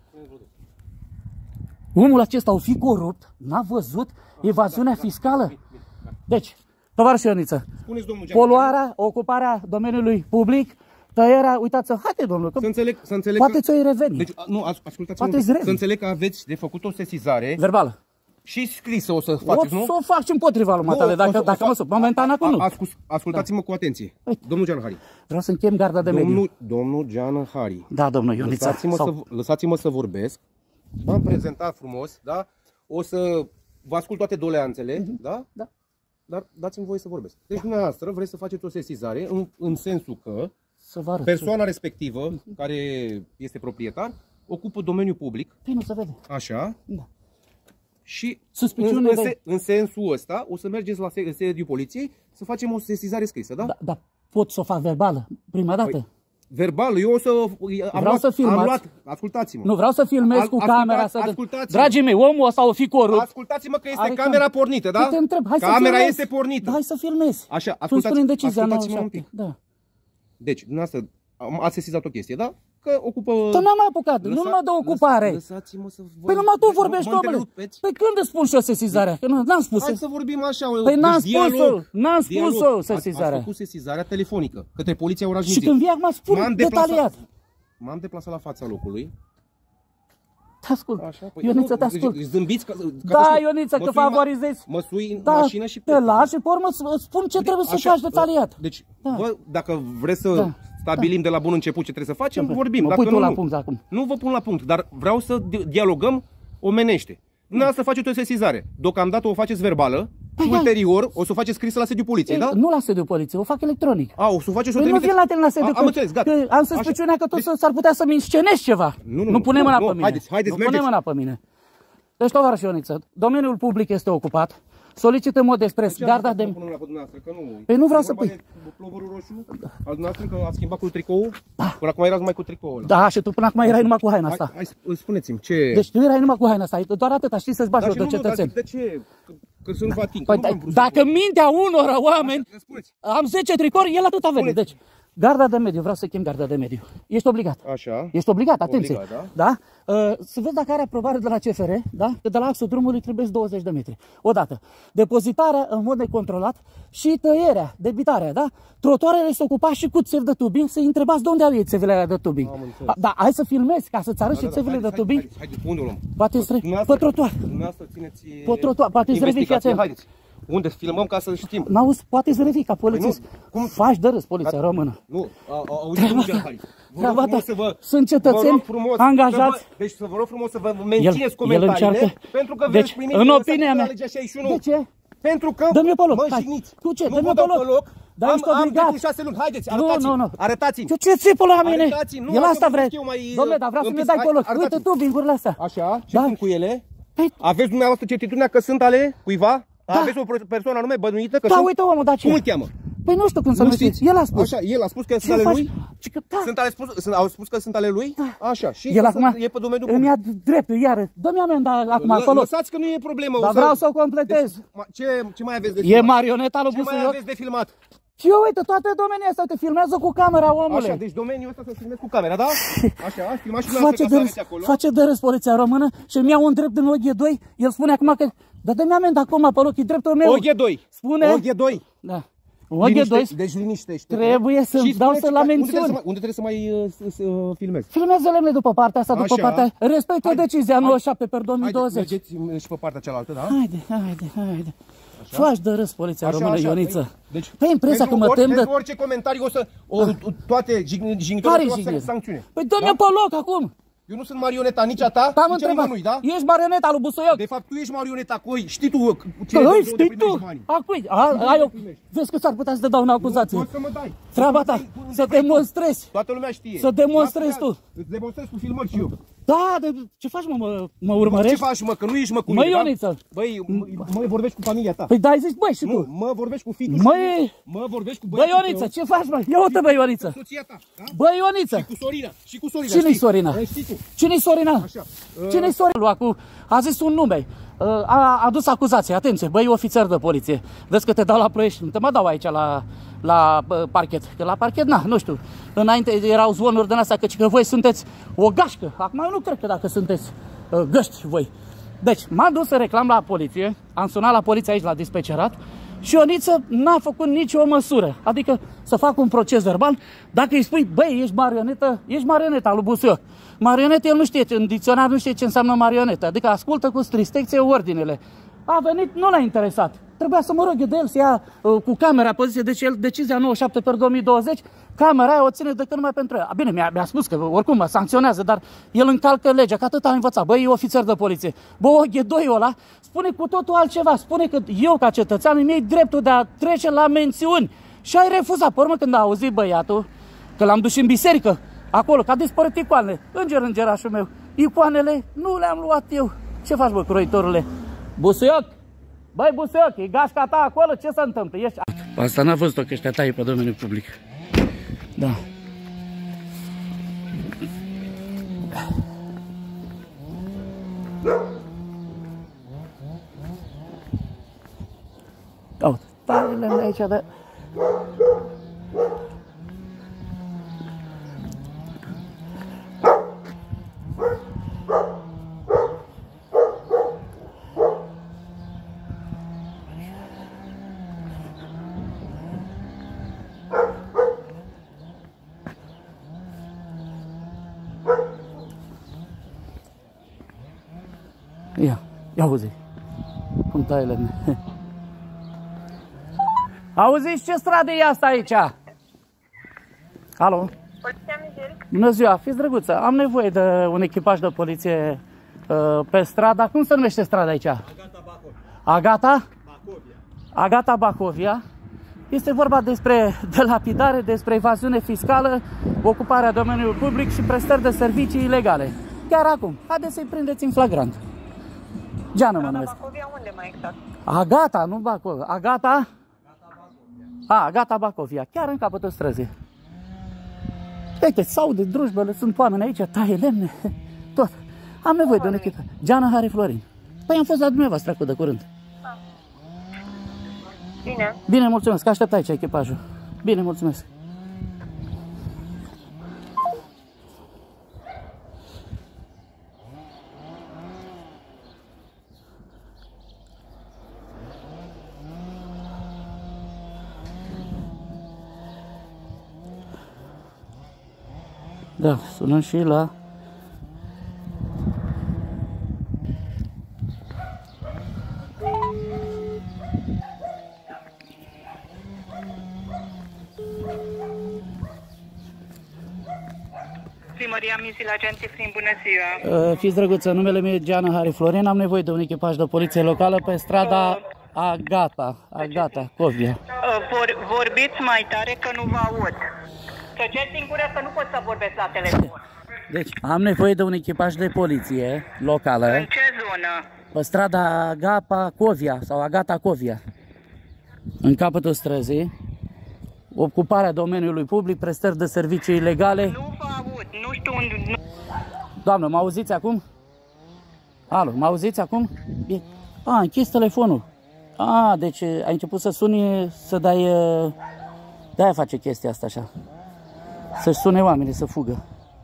Omul acesta o fi corupt, n-a văzut evaziunea fiscală? Deci, tovarăș Ioniță, poluarea, ocuparea domeniului public, tăierea, uitați-vă, haide domnule, că să înțeleg poate ți-o reveni. Deci, nu, ascultați-mă, să înțeleg că aveți de făcut o sesizare verbală. Și scrisă o să faceți, nu? O să o fac și împotriva lui Matale, dacă mă sub. Momentan acum nu. Ascultați-mă cu atenție. Domnul Gianahari. Vreau să închem garda de mediu. Domnul Gianahari. Da, domnul Ioniță. Lăsați-mă să vorbesc. V-am prezentat frumos, da? O să vă ascult toate doleanțele, da? Da. Dar dați-mi voie să vorbesc. Deci dumneavoastră vreți să faceți o sesizare în sensul că persoana respectivă, care este proprietar, ocupă domeniul public. Păi nu se vede. Așa. Da. Și în sensul ăsta o să mergeți la sediul poliției să facem o sesizare scrisă, da? Da, pot să o fac verbală, prima dată. Păi, verbal, eu o să... Am luat, ascultați-mă. Nu, vreau să filmez cu camera. Dragii mei, omul ăsta o fi corupt. Ascultați-mă că este camera pornită, da? Te întreb, hai camera este pornită. Hai să filmezi. Așa, ascultați-mă un pic. Da. Deci, dumneavoastră, ați sesizat o chestie, da? Că ocupă... Tu n-am apucat, nu numai de ocupare. Lăsați-mă să vă... Păi numai tu vorbești, domnule. Păi când îți spun și eu sesizarea? Că n-am spus. Hai să vorbim așa. Păi n-am spus-o sesizarea. Ați făcut sesizarea telefonică către Poliția Oraș-Nigel. Și când vii acum spun detaliat. M-am deplasat la fața locului. Te ascult. Ioniță, te ascult. Zâmbiți da, Ioniță, că favorizezi. Mă sui în mașină și te lași și pe urmă îți spun ce trebuie să faci detaliat. Deci, dacă vreți să stabilim de la bun început ce trebuie să facem, vorbim. Mă pui tu la punct acum. Nu vă pun la punct, dar vreau să dialogăm omenește. Dumneavoastră faceți o sesizare. Deocamdată o faceți verbală. Și ulterior o să o faceți scrisă la sediul poliției, da? Nu la sediul poliției, o fac electronic. O să o faceți și o trimiteți. Nu vin la tine la sediul. Am înțeles, gata. Am suspiciunea că tu s-ar putea să-mi înscenești ceva. Nu pune mâna pe mine. Haideți, pune mâna pe mine. Deci, tovarăș Ioniță, domeniul public este ocupat. Solicit în mod expres garda de... Păi nu vreau să pui. Plovărul roșu? Al dumneavoastră că ați schimbat cu tricoul? Până acum erați numai cu tricoul ăla. Da, și tu până acum erai numai cu haina asta. Hai, spuneți-mi, ce... Deci tu erai numai cu haina asta, doar atâta, știi să-ți bagi rău de cetățeni. De ce? Că să nu vă ating. Păi, dacă mintea unor oameni, am 10 tricori, el atâta vede. Deci, garda de mediu, vreau să chem garda de mediu. Ești obligat. Așa. Ești obligat, atenție. Obligat, da? Să văd dacă are aprobare de la CFR, da? Că de la axul drumului trebuie 20 de metri. Odată. Depozitarea în mod necontrolat și tăierea, debitarea, da? Trotuarele se ocupa și cu țevi de tubing, să-i întrebați de unde au ei țevile alea de tubing. Da, hai să filmezi ca să-ți arăt și țevile de tubing. Haideți, unde o luăm? Poate pe trotuar. Dumneavoastră țineți Pe trotuar, poate îți revii, fiați. Haideți. Unde filmăm ca să știm? N-auzi, poate îți revii ca polițist. Cum faci de râs poliția română? Nu, auziți, sunt cetățeni angajați. Deci să vă rog frumos să vă mențineți comentariile, pentru că veți primi în opinia mea. De ce? Pentru că mă jigniți. Tu ce? Nu vă dau pe loc. Dar ești obligat. Am 6 luni. Haideți, arătați-mi. Nu. Arătați-mi. Ce țipă la mine? Arătați-mi. El asta vrea. Dom'le, dar vreau să mi dai pe loc. Uite tu bingurile astea. Așa, ce sunt cu ele? Aveți dumneavoastră certitudinea că sunt ale cuiva? Aveți o persoană anume bănuită că sunt? Da, uite omul, dar ce? Cum îl cheamă? Păi nu știu cum să mă știți. El a spus. Așa, el a spus că sunt ale lui? Au spus că sunt ale lui? Așa, și el acum e pe domeniul public. Îmi ia dreptul, iară. Dă-mi amenda acum acolo. Lăsați că nu e problemă. Dar vreau să o completez. Ce mai aveți de filmat? E marioneta lui Busuioc. Ce mai aveți de filmat? Și eu, uite, toate domeniile astea te filmează cu camera, omule. Așa, deci domeniul ăsta să filmezi cu camera, da? Așa, filmați și dumneavoastră acolo. Face de râs poliția română și îmi iau un drept în OG2. El spune acum că... Dar dă-mi amenda acum pe loc, e dreptul meu. OG2. Spune... OG2. Da. OG2. Deci liniștește. Trebuie să-mi dau să la mențiuni. Unde trebuie să mai filmezi? Filmează lemne după partea asta, după partea... Respectă decizia 97/2020. Mergeți și pe partea cealaltă, da? Haide. Faci de râs poliția română, Ioniță. Deci, păi impresia că mă tem de... orice comentariu o să... toate jignitorile o să sancțiune. Păi dă-mi pe loc acum! Eu nu sunt marioneta nici a ta, nici a nimănui, da? Ești marioneta lui Busuioc. De fapt, tu ești marioneta cu ei. Știi tu știi tu? Vezi că s-ar putea să te dau în acuzație. Poți să mă dai. Treaba ta, să demonstrezi. Toată lumea știe. Să demonstrezi tu. Îți demonstrezi cu filmări și eu. Da, ce faci, mă urmărești? Ce faci, mă, că nu ești, mă, cu mine, Ioniță. Băi, mă vorbești cu familia ta. Păi dai zici, băi, și tu. Mă vorbești cu fitul mă vorbești cu băi, Ioniță, ce faci, mă? Ia uite, băi, Ioniță. Soția ta, da? Băi, Ioniță. Și cu Sorina. Cine-i Sorina? Știi tu. Cine-i Sorina? Așa. Cine-i Sorina? A zis un nume. A adus acuzație. Atenție, băi, ofițer de poliție. Vezi că te dau la Ploiești. Nu te mă dau aici la parchet. Că la parchet, nu știu. Înainte erau zvonuri din astea că voi sunteți o gașcă. Acum eu nu cred că dacă sunteți găști voi. Deci, m-am dus să reclam la poliție. Am sunat la poliție aici la dispecerat. Și Ioniță n-a făcut nicio măsură. Adică să fac un proces verbal. Dacă îi spui, băi, ești marioneta lui Busuioc. Marionetă, el nu știe, în dicționar nu știe ce înseamnă marionetă. Adică ascultă cu stristețe ordinele. A venit, nu l-a interesat. Trebuia să mă rog eu de el să ia cu camera poziție. Deci el, decizia 97/2020, camera aia o ține decât numai pentru el. Bine, mi-a spus că oricum mă sancționează, dar el încalcă legea, că atât a învățat. Băi, e ofițer de poliție. Bă, OG2-ul ăla spune cu totul altceva. Spune că eu, ca cetățean, îmi iei dreptul de a trece la mențiuni. Și ai refuzat. Pe urmă, când a auzit băiatul că l-am dus și în biserică, acolo, că a dispărut icoanele. Îngerașul meu. Icoanele nu le-am luat eu. Ce faci, bă, croitorule? Busuioc! Băi, Busuioc, e gașca ta acolo? Ce se întâmplă? Ești... Asta n-a văzut-o că ăștia taie pe domeniul public. Da. Uite, taiele aici de... Ia auzi, cum taie lemne. Auziți ce stradă e asta aici? Alo? Bună ziua, fiți drăguță, am nevoie de un echipaj de poliție pe strada. Cum se numește strada aici? Agata Bacovia. Agata Bacovia. Este vorba despre delapidare, despre evaziune fiscală, ocuparea domeniului public și prestări de servicii ilegale. Chiar acum, haideți să-i prindeți în flagrant. Geană mă numesc. Bacovia unde mai exact? Agata, nu Bacovia. Agata? Agata Bacovia, chiar în capătul străzii. Uite, s-aude drujbele, sunt oameni aici, taie lemne, tot. Am nevoie de un echipaj. Geana Hari Florin. Păi am fost la dumneavoastră acum de curând. Bine. Bine, mulțumesc. Aștept aici echipajul. Bine, mulțumesc. Da, sunăm și la Primăria Misil, agenții Frim, bună ziua. Fiți drăguță, numele meu e Giana Hari Florin, am nevoie de un echipaj de poliție locală pe strada Agata, Covia. Vorbiți mai tare că nu vă aud. Tăceți din gură că nu pot să vorbesc la telefon. Deci, am nevoie de un echipaj de poliție locală. În ce zonă? Pe strada Agata Covia sau Agata Covia. În capătul străzii. Ocuparea domeniului public, prestări de servicii ilegale. Nu vă aud, nu știu unde... Doamnă, mă auziți acum? Alo, mă auziți acum? A, închis telefonul. A, deci ai început să suni, să dai... De-aia face chestia asta așa. Să-și sune oamenii, să fugă.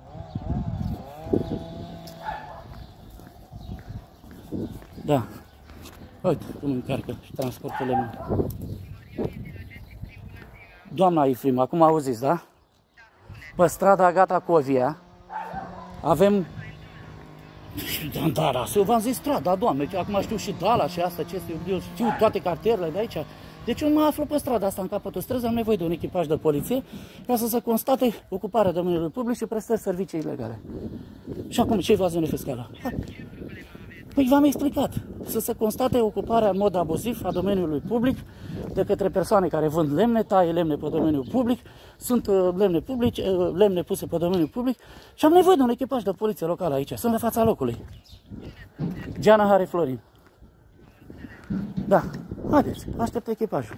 Da. Uite cum încarcă și transporturile mele. Doamna Ifrim, acum auziți, da? Pe strada Agata Covia avem... Da, v-am zis strada, doamne, acum știu și Dala și asta, ce eu știu toate cartierele de aici. Deci eu mă aflu pe strada asta în capătul străzii, am nevoie de un echipaj de poliție ca să se constate ocuparea domeniului public și prestări servicii ilegale. Și acum ce-i evaziune fiscală? Păi v-am explicat, să se constate ocuparea în mod abuziv a domeniului public de către persoane care vând lemne, taie lemne pe domeniul public, sunt lemne puse pe domeniul public și am nevoie de un echipaj de poliție locală aici, sunt la fața locului. Giana Hari Florin. Da, haideți, aștept echipajul.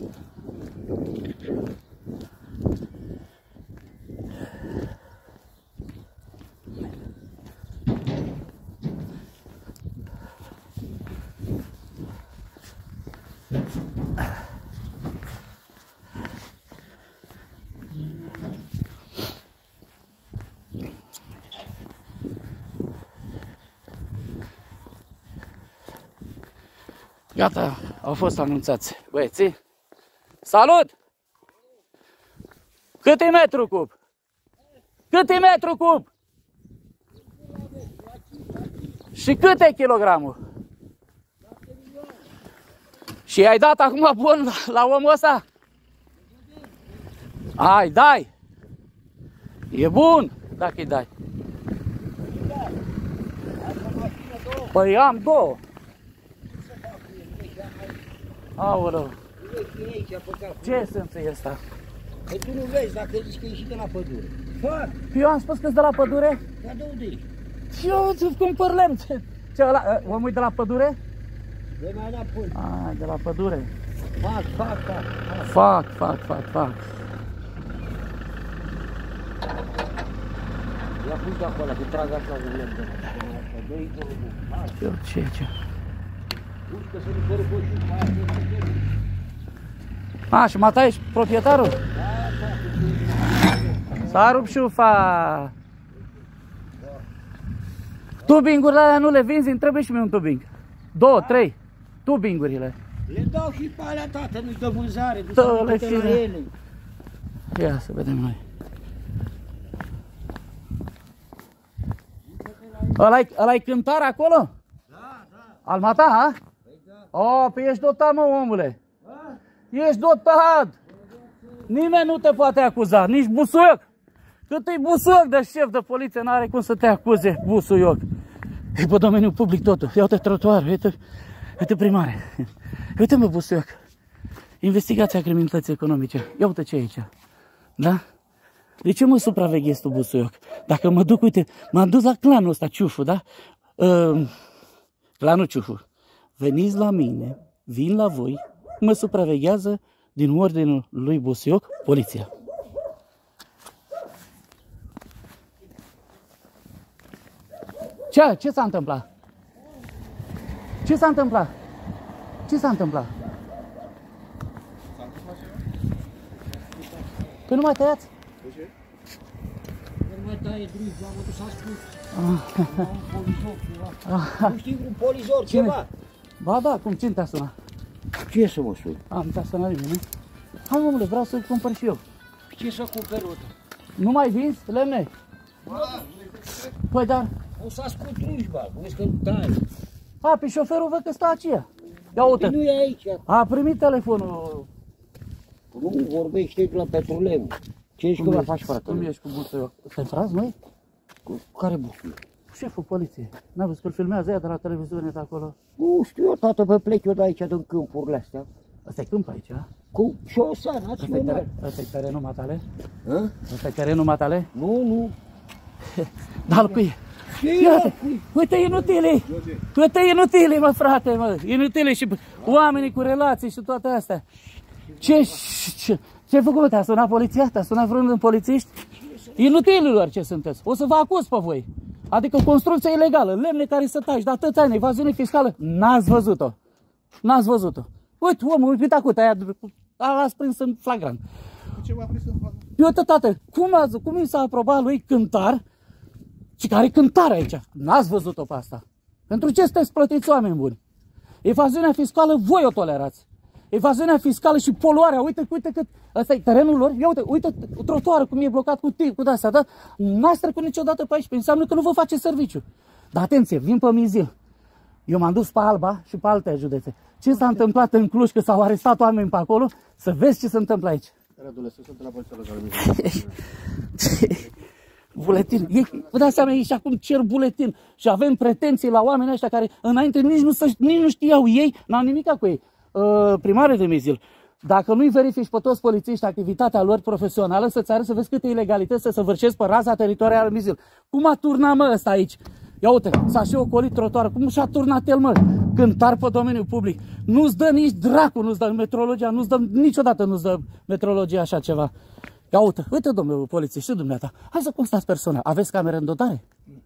Gata, au fost anunțați băieții. Salut! Cât e metru cub? Cât e metru cub? Și cât e kilogramul? Și ai dat acum bun la omul ăsta? Hai, dai! E bun dacă îi dai. Păi am două. Aoleu. Ce esență e asta? Păi tu nu vezi dacă zici că e și de la pădure. Fac! Eu am spus că-s de la pădure? Dar de unde ești? Eu îți cumpăr lemn. Ce ăla? Omul e de la pădure? De mai înapoi. Ah, de la pădure. Fac. Ia pus de acolo, că trag așa un lemn de la Ce? Puși că să nu fără boșuri, mai așa. A, și mata ești proprietarul? Da. S-a rupt șufa. Tubingurile alea nu le vinzi, îmi trebuie și mie un tubing. 2, 3 tubingurile. Le dau și pe alea, tată, nu-i de vânzare. Dă-le fire. Ia să vedem noi. Ăla-i cântar acolo? Da. Al mata, ha? O, păi ești dotat, mă, omule. Ești dotat. Nimeni nu te poate acuza, nici Busuioc. Cât e Busuioc de șef de poliție, n-are cum să te acuze, Busuioc. E pe domeniul public totul. Ia uite trotuar, uite primare. Uite, mă, Busuioc. Investigația criminalității economice. Ia uite ce e aici. Da? De ce mă supraveghezi tu, Busuioc? Dacă mă duc, uite, m-am dus la clanul ăsta, Ciufu, da? Clanul Ciufu. Veniți la mine, vin la voi, mă supraveghează din ordinul lui Busuioc, poliția. Ce s-a întâmplat? Ce s-a întâmplat? Ce s-a întâmplat? Păi nu mai tăiați? De ce? Nu mai taie drugi, am adus, s-a spus. Un polizor, ceva. Nu știi un polizor, ceva? Ba da, cum, cine te-a sunat? Ce să mă suni? Nu te-a sunat nimeni, nu? Hai, omule, vreau să-l cumpăr și eu. Ce să cumperi ăsta? Nu mai vinzi lemne? Păi dar... O să ascult drujba, vezi că taie. A, pe șoferul văd că stă aceea. Ia uite. Nu e aici. A primit telefonul. Nu vorbește la petrolem. Ce ești că la faci, frate? Cum ești cu buțul? Te-ai tras, măi? Cu care busul? Șeful poliției. N-ai văzut că îl filmează ea de la televiziune de acolo? Nu știu eu, tată, pe plec eu de aici, din câmpurile astea. Ăsta e câmp aici, a? Cu șosa națională. Ăsta e terenul matale? Hă? Ăsta e terenul matale? Nu. Da-l cui? Uite inutile! Uite inutile, mă, frate, mă! Inutile și oamenii cu relații și toate astea. Ce-ai făcut, mă? Te-a sunat poliția? Te-a sunat vreunul din polițiști? Inutililor ce sunteți? O să vă acuz pe voi. Adică construcție ilegală, lemne care să taci, de atâția ani, evaziune fiscală. N-ați văzut-o. N-ați văzut-o. Uite, omul, uite acută, aia l-ați prins în flagrant. Ce v-a prins în flagrant? Uite, tată, cum i s-a aprobat lui Cântar? Și care e Cântar aici? N-ați văzut-o pe asta. Pentru ce sunteți plătiți, oameni buni? Evaziunea fiscală, voi o tolerați. Evaziunea fiscală și poluarea, uite cât, ăsta e terenul lor, ia uite trotuarul cum e blocat cu tir, cu de-astea, da? N-ați trecut niciodată pe aici, înseamnă că nu vă face serviciu. Dar atenție, vin pe Mizil. Eu m-am dus pe Alba și pe alte județe. Ce s-a întâmplat în Cluj, că s-au arestat oameni pe acolo, să vezi ce se întâmplă aici. Radule, să sunt la poliția locală. Buletin. Vă dați seama, ei și acum cer buletin. Și avem pretenții la oamenii ăștia care înainte nici nu știau ei, n-au nimic cu ei. Primare de Mizil, dacă nu-i verifici pe toți polițiști activitatea lor profesională, să-ți arăți să vezi câte ilegalități se săvârșesc pe raza teritorială Mizil. Cum a turnat, mă, ăsta aici? Ia uite, s-a și ocolit trotuarul. Cum și-a turnat el, mă? Cântar pe domeniul public. Nu-ți dă nici dracu, nu-ți dă metrologia, niciodată nu-ți dă metrologia așa ceva. Ia uite, domnule polițist, și dumneata. Hai să constați persoana. Aveți camere în dotare?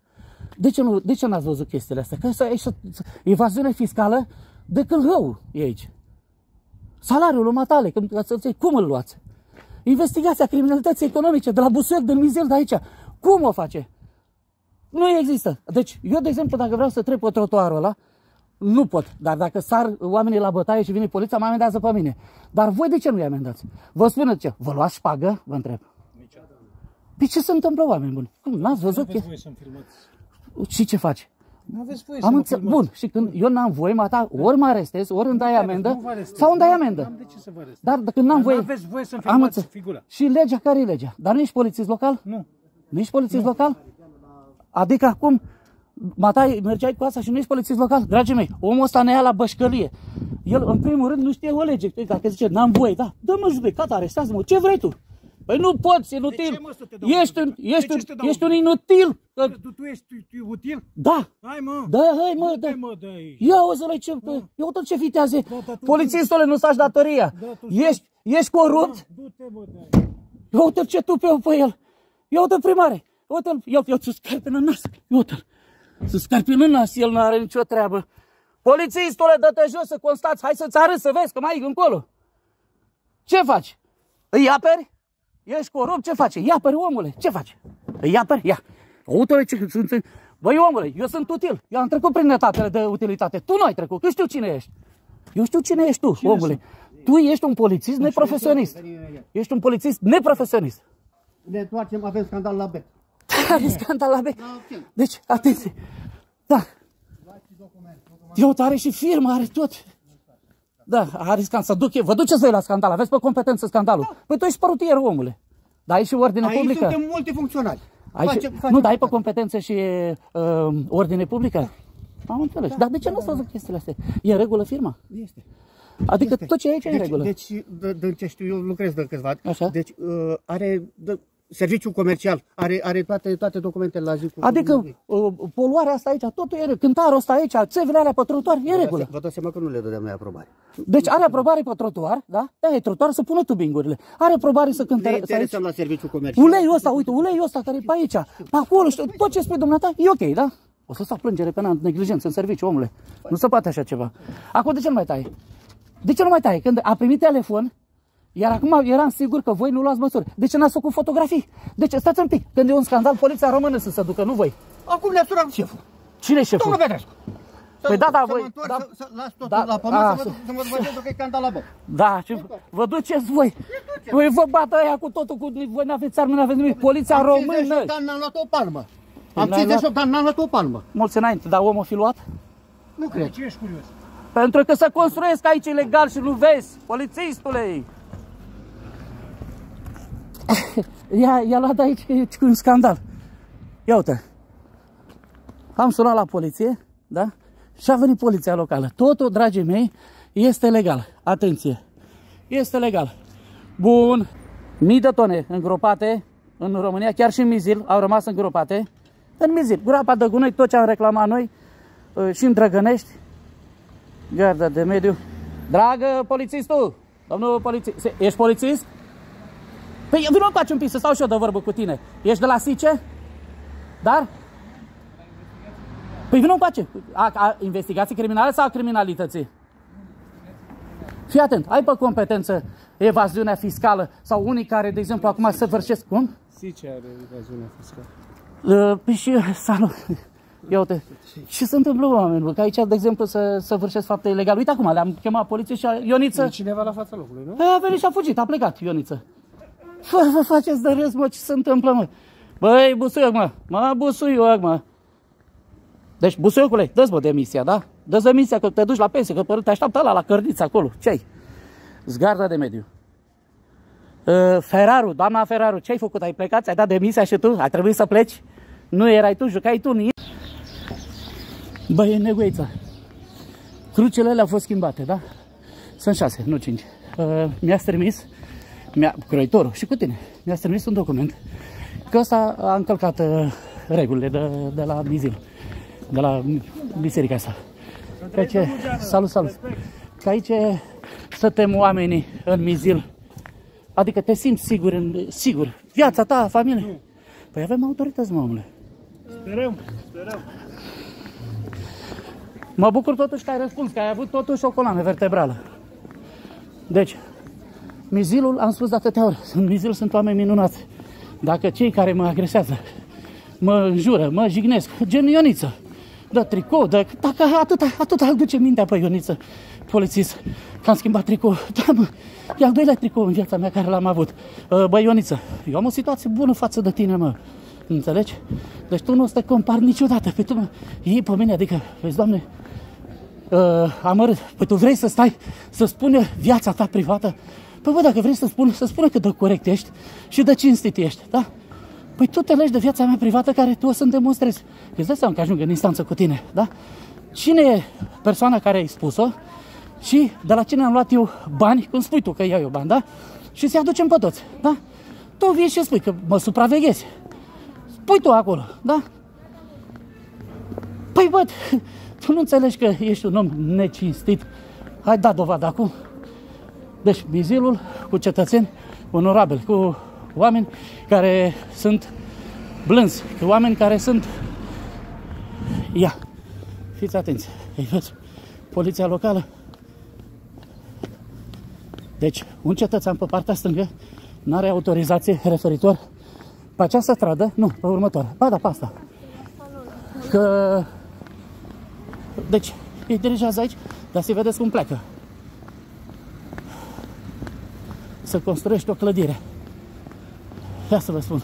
De ce n-ați văzut chestiile astea? Că evaziune fiscală de câlhău e aici. Salariul lui matale, cum îl luați? Investigația criminalității economice de la Busuioc, din Mizil, de aici. Cum o face? Nu există. Deci, eu, de exemplu, dacă vreau să trec pe trotuarul ăla, nu pot. Dar dacă sar oamenii la bătaie și vine poliția, mă amendează pe mine. Dar voi de ce nu-i amendați? Vă spun de ce. Vă luați șpagă? Vă întreb. Păi ce se întâmplă, oameni buni? Nu văzut? Nu aveți voie să-mi filmați. Și ce faci? Nu aveți voie să mă filmați. Bun, și când eu n-am voie, ori mă arestez, ori îmi dai amendă, sau îmi dai amendă. De ce să vă arestez? Dar când n-am voie... Nu aveți voie să-mi filmați figura. Și legea, care e legea? Dar nu ești polițist local? Nu. Nu ești polițist local? Adică acum, matai, mergeai cu asta și nu ești polițist local? Dragii mei, omul ăsta ne ia la bășcălie. El, în primul rând, nu știe o lege. Dacă zice, n-am voie, da, dă-mă judecată, arestează-mă, ce vrei tu? Păi nu poți, inutil. Ești un inutil. Tu ești util? Da. Hai, mă. Da, hai, mă, da. Ia uite-l ce, ia uite ce vitează. Polițistule, nu saci datoria. Ești corupt? Ia uite ce tupe pe el. Ia uite primare. Uite-l, ia ți scarpină în nas. Uite-l. Să scarpină în nas, el nu are nicio treabă. Polițistule, dă-te jos să constați. Hai să-ți arăt să vezi că mai e încolo. Ce faci? Îi aperi? Ești corupt? Ce faci? Ia aperi, omule. Ce faci? Îi aperi? Ia. Uite-le ce sunt. Băi, omule, eu sunt util. Eu am trecut prin etapele de utilitate. Tu nu ai trecut, că știu cine ești. Eu știu cine ești tu, omule. Tu ești un polițist neprofesionist. Ești un polițist neprofesionist. Ne întoarcem, avem scandal la bec. Are scandal la bec. Deci, atenție. Da. Eu are și firmă, are tot. Da, are scandal. Să duc eu. Vă duceți voi la scandal. Aveți pe competență scandalul. Păi tu ești părutier, omule. Dar ai și ordine publică. Aici suntem multifuncționali. Nu, dar ai pe competență și ordine publică? Am înțeles. Dar de ce nu s-au văzut chestiile astea? E în regulă firma? Este. Adică tot ce e aici e în regulă. Deci, de ce știu eu, lucrez de câțiva ani. Așa? Deci, are serviciul comercial, are toate documentele la zi. Adică poluarea asta aici, totul e, cântarul ăsta aici, țevile alea pe trotuar, e în regulă. Vă dați seama că nu le dădeam noi aprobare. Deci are aprobare pe trotuar, da? Da, e trotuar să pună tubingurile. Are aprobare să cânte. Ne interesăm la serviciul comercial. Uleiul ăsta, uite, uleiul ăsta care e pe aici, pe acolo, tot ce spui dumneata, e ok, da? O să stau plângere penal, neglijență în serviciu, omule. Nu se poate așa ceva. Acum de ce nu mai tai? De ce nu mai tai? Când a primit telefon, Iar acum eram sigur că voi nu luați măsuri. De ce n-ați făcut fotografii? De ce? Stați un pic. Când e un scandal, poliția română să se ducă, nu voi. Acum ne-a sunat șeful. Cine e șeful? Domnul Petrescu. Păi da, voi... Să las totul la pământ, să mă duc că e scandal la bău. Da, și vă duceți voi. Voi vă bată aia cu totul, voi n-aveți armă, n-aveți nimic. Poliția română. Am 58 ani, n-am luat o palmă. Am 58 ani, n-am luat o palmă. Mulți înainte, dar omul o fi luat? Nu cred. Ce ești curios? Pentru că se construiesc aici ilegal și nu vezi, polițistule. I-a luat aici un scandal. Ia uite. Am sunat la poliție, da? Și a venit poliția locală. Totul, dragii mei, este legal. Atenție. Este legal. Bun. Mii de tone îngropate în România, chiar și în Mizil, au rămas îngropate. În Mizil, groapa de gunoi, tot ce am reclamat noi, și în Drăgănești. Garda de mediu. Dragă polițistul, domnul polițist, ești polițist? Păi vină încoace un pic să stau și eu de vorbă cu tine. Ești de la SICE? Dar? Păi vină încoace. Investigații criminale sau criminalității? Fii atent, ai pe competență evaziunea fiscală sau unii care, de exemplu, acum săvârșesc, cum? SICE are evaziunea fiscală. Păi și salut. Ia uite, ce se întâmplă, oameni? Că aici, de exemplu, să săvârșesc fapte ilegale. Uite acum, le-am chemat poliție și Ioniță... E cineva la fața locului, nu? A venit și a fugit, a plecat Ioniță. Vă faceți de râs, mă, ce se întâmplă, mă? Băi, busuioc, mă! Mă, busuioc, mă! Deci, busuiocule, dă-ți, bă, demisia, da? Dă-ți demisia, că te duci la pensie, că te așteaptă ăla la cărniță acolo. Ce-ai? Zgarda de mediu. Ferraru, doamna Ferraru, ce-ai făcut? Ai plecat? Ai dat demisia și tu? Ai trebuit să pleci? Nu erai tu, jucai tu, nu? Băi, e negoița. Crucele alea au fost schimbate, da? Sunt 6, nu 5. Mi-ați trimis, croitorul și cu tine, mi-ați trimis un document că ăsta a încălcat regulile de la Mizil, de la biserica asta. Salut, salut. Că aici să tem oamenii în Mizil. Adică te simți sigur. Viața ta, familie. Păi avem autorități, mă, omule. Sperăm. Mă bucur totuși că ai răspuns, că ai avut totuși o coloană vertebrală. Deci, Mizilul, am spus de atâtea ori, în Mizil sunt oameni minunați. Dacă cei care mă agresează, mă înjură, mă jignesc, gen Ioniță, dă tricou, dacă atâta îl duce mintea pe Ioniță, polițist, că am schimbat tricou. Da, mă, e al doilea tricou în viața mea care l-am avut. Băi, Ioniță, eu am o situație bună față de tine, mă. Înțelegi? Deci tu nu o să te compari niciodată. Păi tu, mă, iei pe mine, adică, vezi, Doamne, amărât. Păi tu vrei să stai, să spune viața ta privată? Păi bă, dacă vrei să spune cât de corect ești și de cinstit ești, da? Păi tu te legi de viața mea privată care tu o să-mi demonstrezi. Îți dai seama că ajung în instanță cu tine, da? Cine e persoana care ai spus-o și de la cine am luat eu bani, cum spui tu că iau eu bani, da? Și să-i aducem pe toți, da? Tu vii și spui că mă supraveghezi. Spui tu acolo, da? Păi bă, tu nu înțelegi că ești un om necinstit? Hai, da dovadă acum. Deci, Mizilul cu cetățeni onorabili, cu oameni care sunt blânzi, cu oameni care sunt... Ia, fiți atenți, îi vezi, poliția locală. Deci, un cetățean pe partea stângă nu are autorizație referitor pe această stradă, nu, pe următoare. Ba da, pe asta. Că... Deci, îi dirigează aici, dar să vedeți cum pleacă. Să construiești o clădire. Ia să vă spun.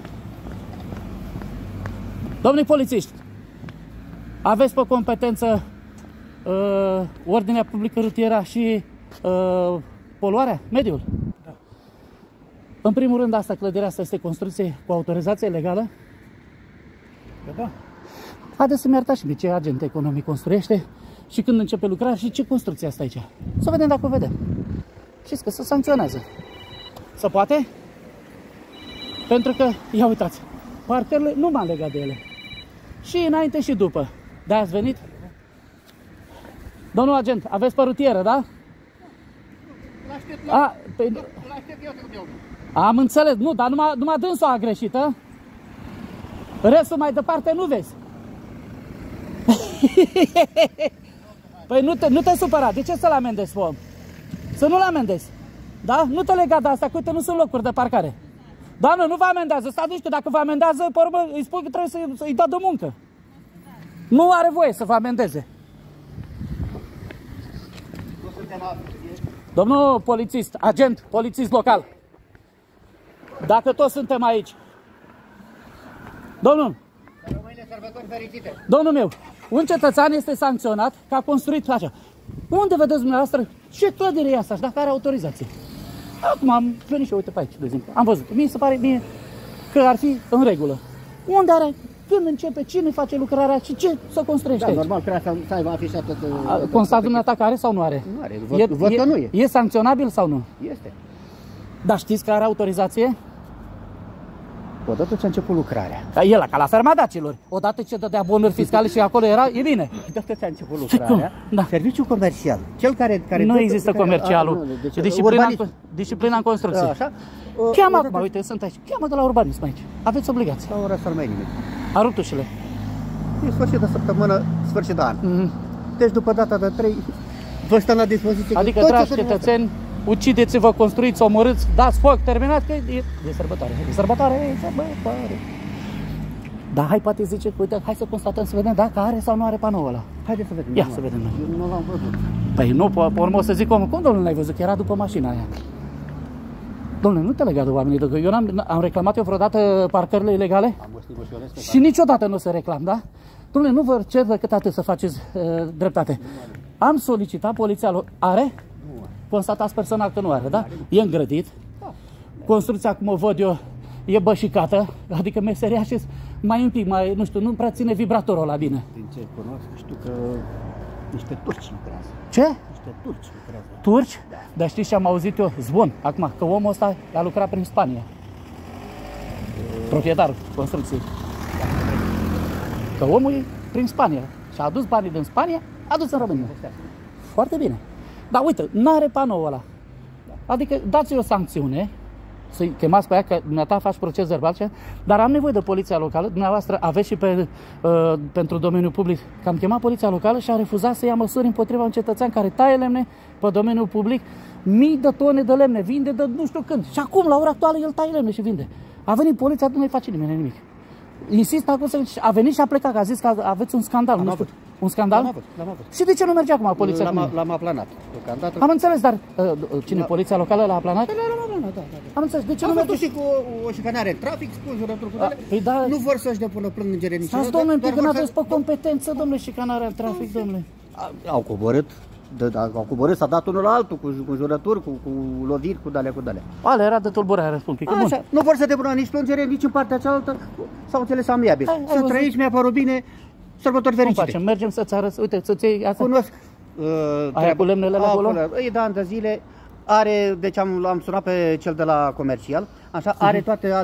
Domnii polițiști, aveți pe competență ordinea publică rutieră și poluarea, mediul? Da. În primul rând, clădirea asta este construcție cu autorizație legală? Da. Haideți să-mi iertați și mie ce agent economic construiește și când începe lucrarea și ce construcție asta aici. Să vedem dacă o vedem. Știți că se sancționează. Se poate? Pentru că, ia uitați, parcările nu m-am legat de ele. Și înainte și după. Da, ați venit? Domnul agent, aveți pe rutieră, da? Am înțeles, nu, dar numai dânsul a greșit, a? Restul mai departe nu vezi. Păi nu te supăra, de ce să-l amendezi, om? Să nu-l amendezi. Da? Nu te lega de asta, că uite, nu sunt locuri de parcare. Doamnă, nu vă amendează, stați niște, dacă vă amendează, pe urmă, îi spui că trebuie să-i dea de muncă. Nu are voie să vă amendeze. Domnul polițist, agent, polițist local, dacă toți suntem aici, domnul meu, un cetățean este sancționat că a construit așa. Unde vedeți dumneavoastră ce clădire e asta și dacă are autorizație? Acum am venit și uite pe aici, de exemplu. Am văzut. Mie se pare mie că ar fi în regulă. Unde are? Când începe? Cine face lucrarea? Și ce să construiește aici? Normal, cred să aibă afișat tot... Constat dumneata că are sau nu are? Nu are. Văd că nu e. E sancționabil sau nu? Este. Dar știți că are autorizație? Odată ce a început lucrarea. El, ca la ferma dacilor. Odată ce dădea bonuri fiscale și acolo era, e bine. Odată ce a început lucrarea, serviciul comercial, cel care nu există comercialul. Disciplina în construcție. Așa? Cheamă acum, uite, sunt aici. Cheamă de la urbanism aici. Aveți obligații. La ora să mai nimic. A rupt ușile. E sfârșit de săptămână, sfârșit de an. Deci după data de 3, vă stăm la dispoziție. Adică, dragi cetățeni, ucideți-vă, construiți, omorâți, dați foc, terminați, că e sărbătoare. E sărbătoare, e sărbătoare. Dar hai, poate zice, uite, hai să constatăm, să vedem dacă are sau nu are panoul ăla. Haideți să vedem. Ia să vedem. Eu nu l-am văzut. Păi nu, pe urmă o să zic, cum domnule n-ai văzut, că era după mașina aia. Domnule, nu te lega de oamenii, că eu am reclamat eu vreodată parcările ilegale? Am și niciodată nu o să reclam, da? Domnule, nu vă cer decât atât să faceți dreptate. Am solicitat, poliția are? Constatați personal că nu are, da? E îngrădit. Construcția, cum o văd eu, e bășicată, adică meseriașii mai un pic, mai, nu știu, nu prea ține vibratorul ăla bine. Din ce cunosc, știu că niște turci lucrează. Ce? Niște turci lucrează. Turci? Da. Dar știți ce am auzit eu? Zvon, acum, că omul ăsta a lucrat prin Spania. Proprietarul construcției. Că omul e prin Spania și a adus banii din Spania, a adus în România. Foarte bine. Dar uite, n-are panoul ăla. Adică dați-i o sancțiune, să-i chemați pe aia, că dumneata faci proces verbal, dar am nevoie de poliția locală. Dumneavoastră aveți și pentru domeniul public, că am chemat poliția locală și a refuzat să ia măsuri împotriva un cetățean care taie lemne pe domeniul public, mii de tone de lemne, vinde de nu știu când. Și acum, la ora actuală, el taie lemne și vinde. A venit poliția, nu mai face nimeni nimic. Insist acum să... A venit și a plecat, că a zis că aveți un scandal, nu știu. Un scandal? L-am avut. Și de ce nu merge acum poliția? L-am aplanat. Am înțeles, dar cine, poliția locală l-a aplanat? L-am aplanat, da. Am înțeles, de ce nu merge? și cu o șicanare în trafic, spun jurături cu tale, păi da, nu vor să-și depună plângere niciodată. Stați, domnule, că nu aveți pe competență, domnule, șicanarea în trafic, domnule. Au coborât. Au coborât, s-a dat unul la altul, cu jurături, cu loviri, cu dale. Ale era de tulburare, spun pic. Așa, nu vor să depună nici plângere, nici în partea cealaltă, s-au înțeles amiabil. Să trăiți, mi-a părut bine, sărbători fericite. Cum facem? Mergem să-ți arăți, uite, să-ți iei asta. Cunosc. Aia cu lemnele acolo? E de ani de zile, are, deci am sunat pe cel de la comercial, așa, are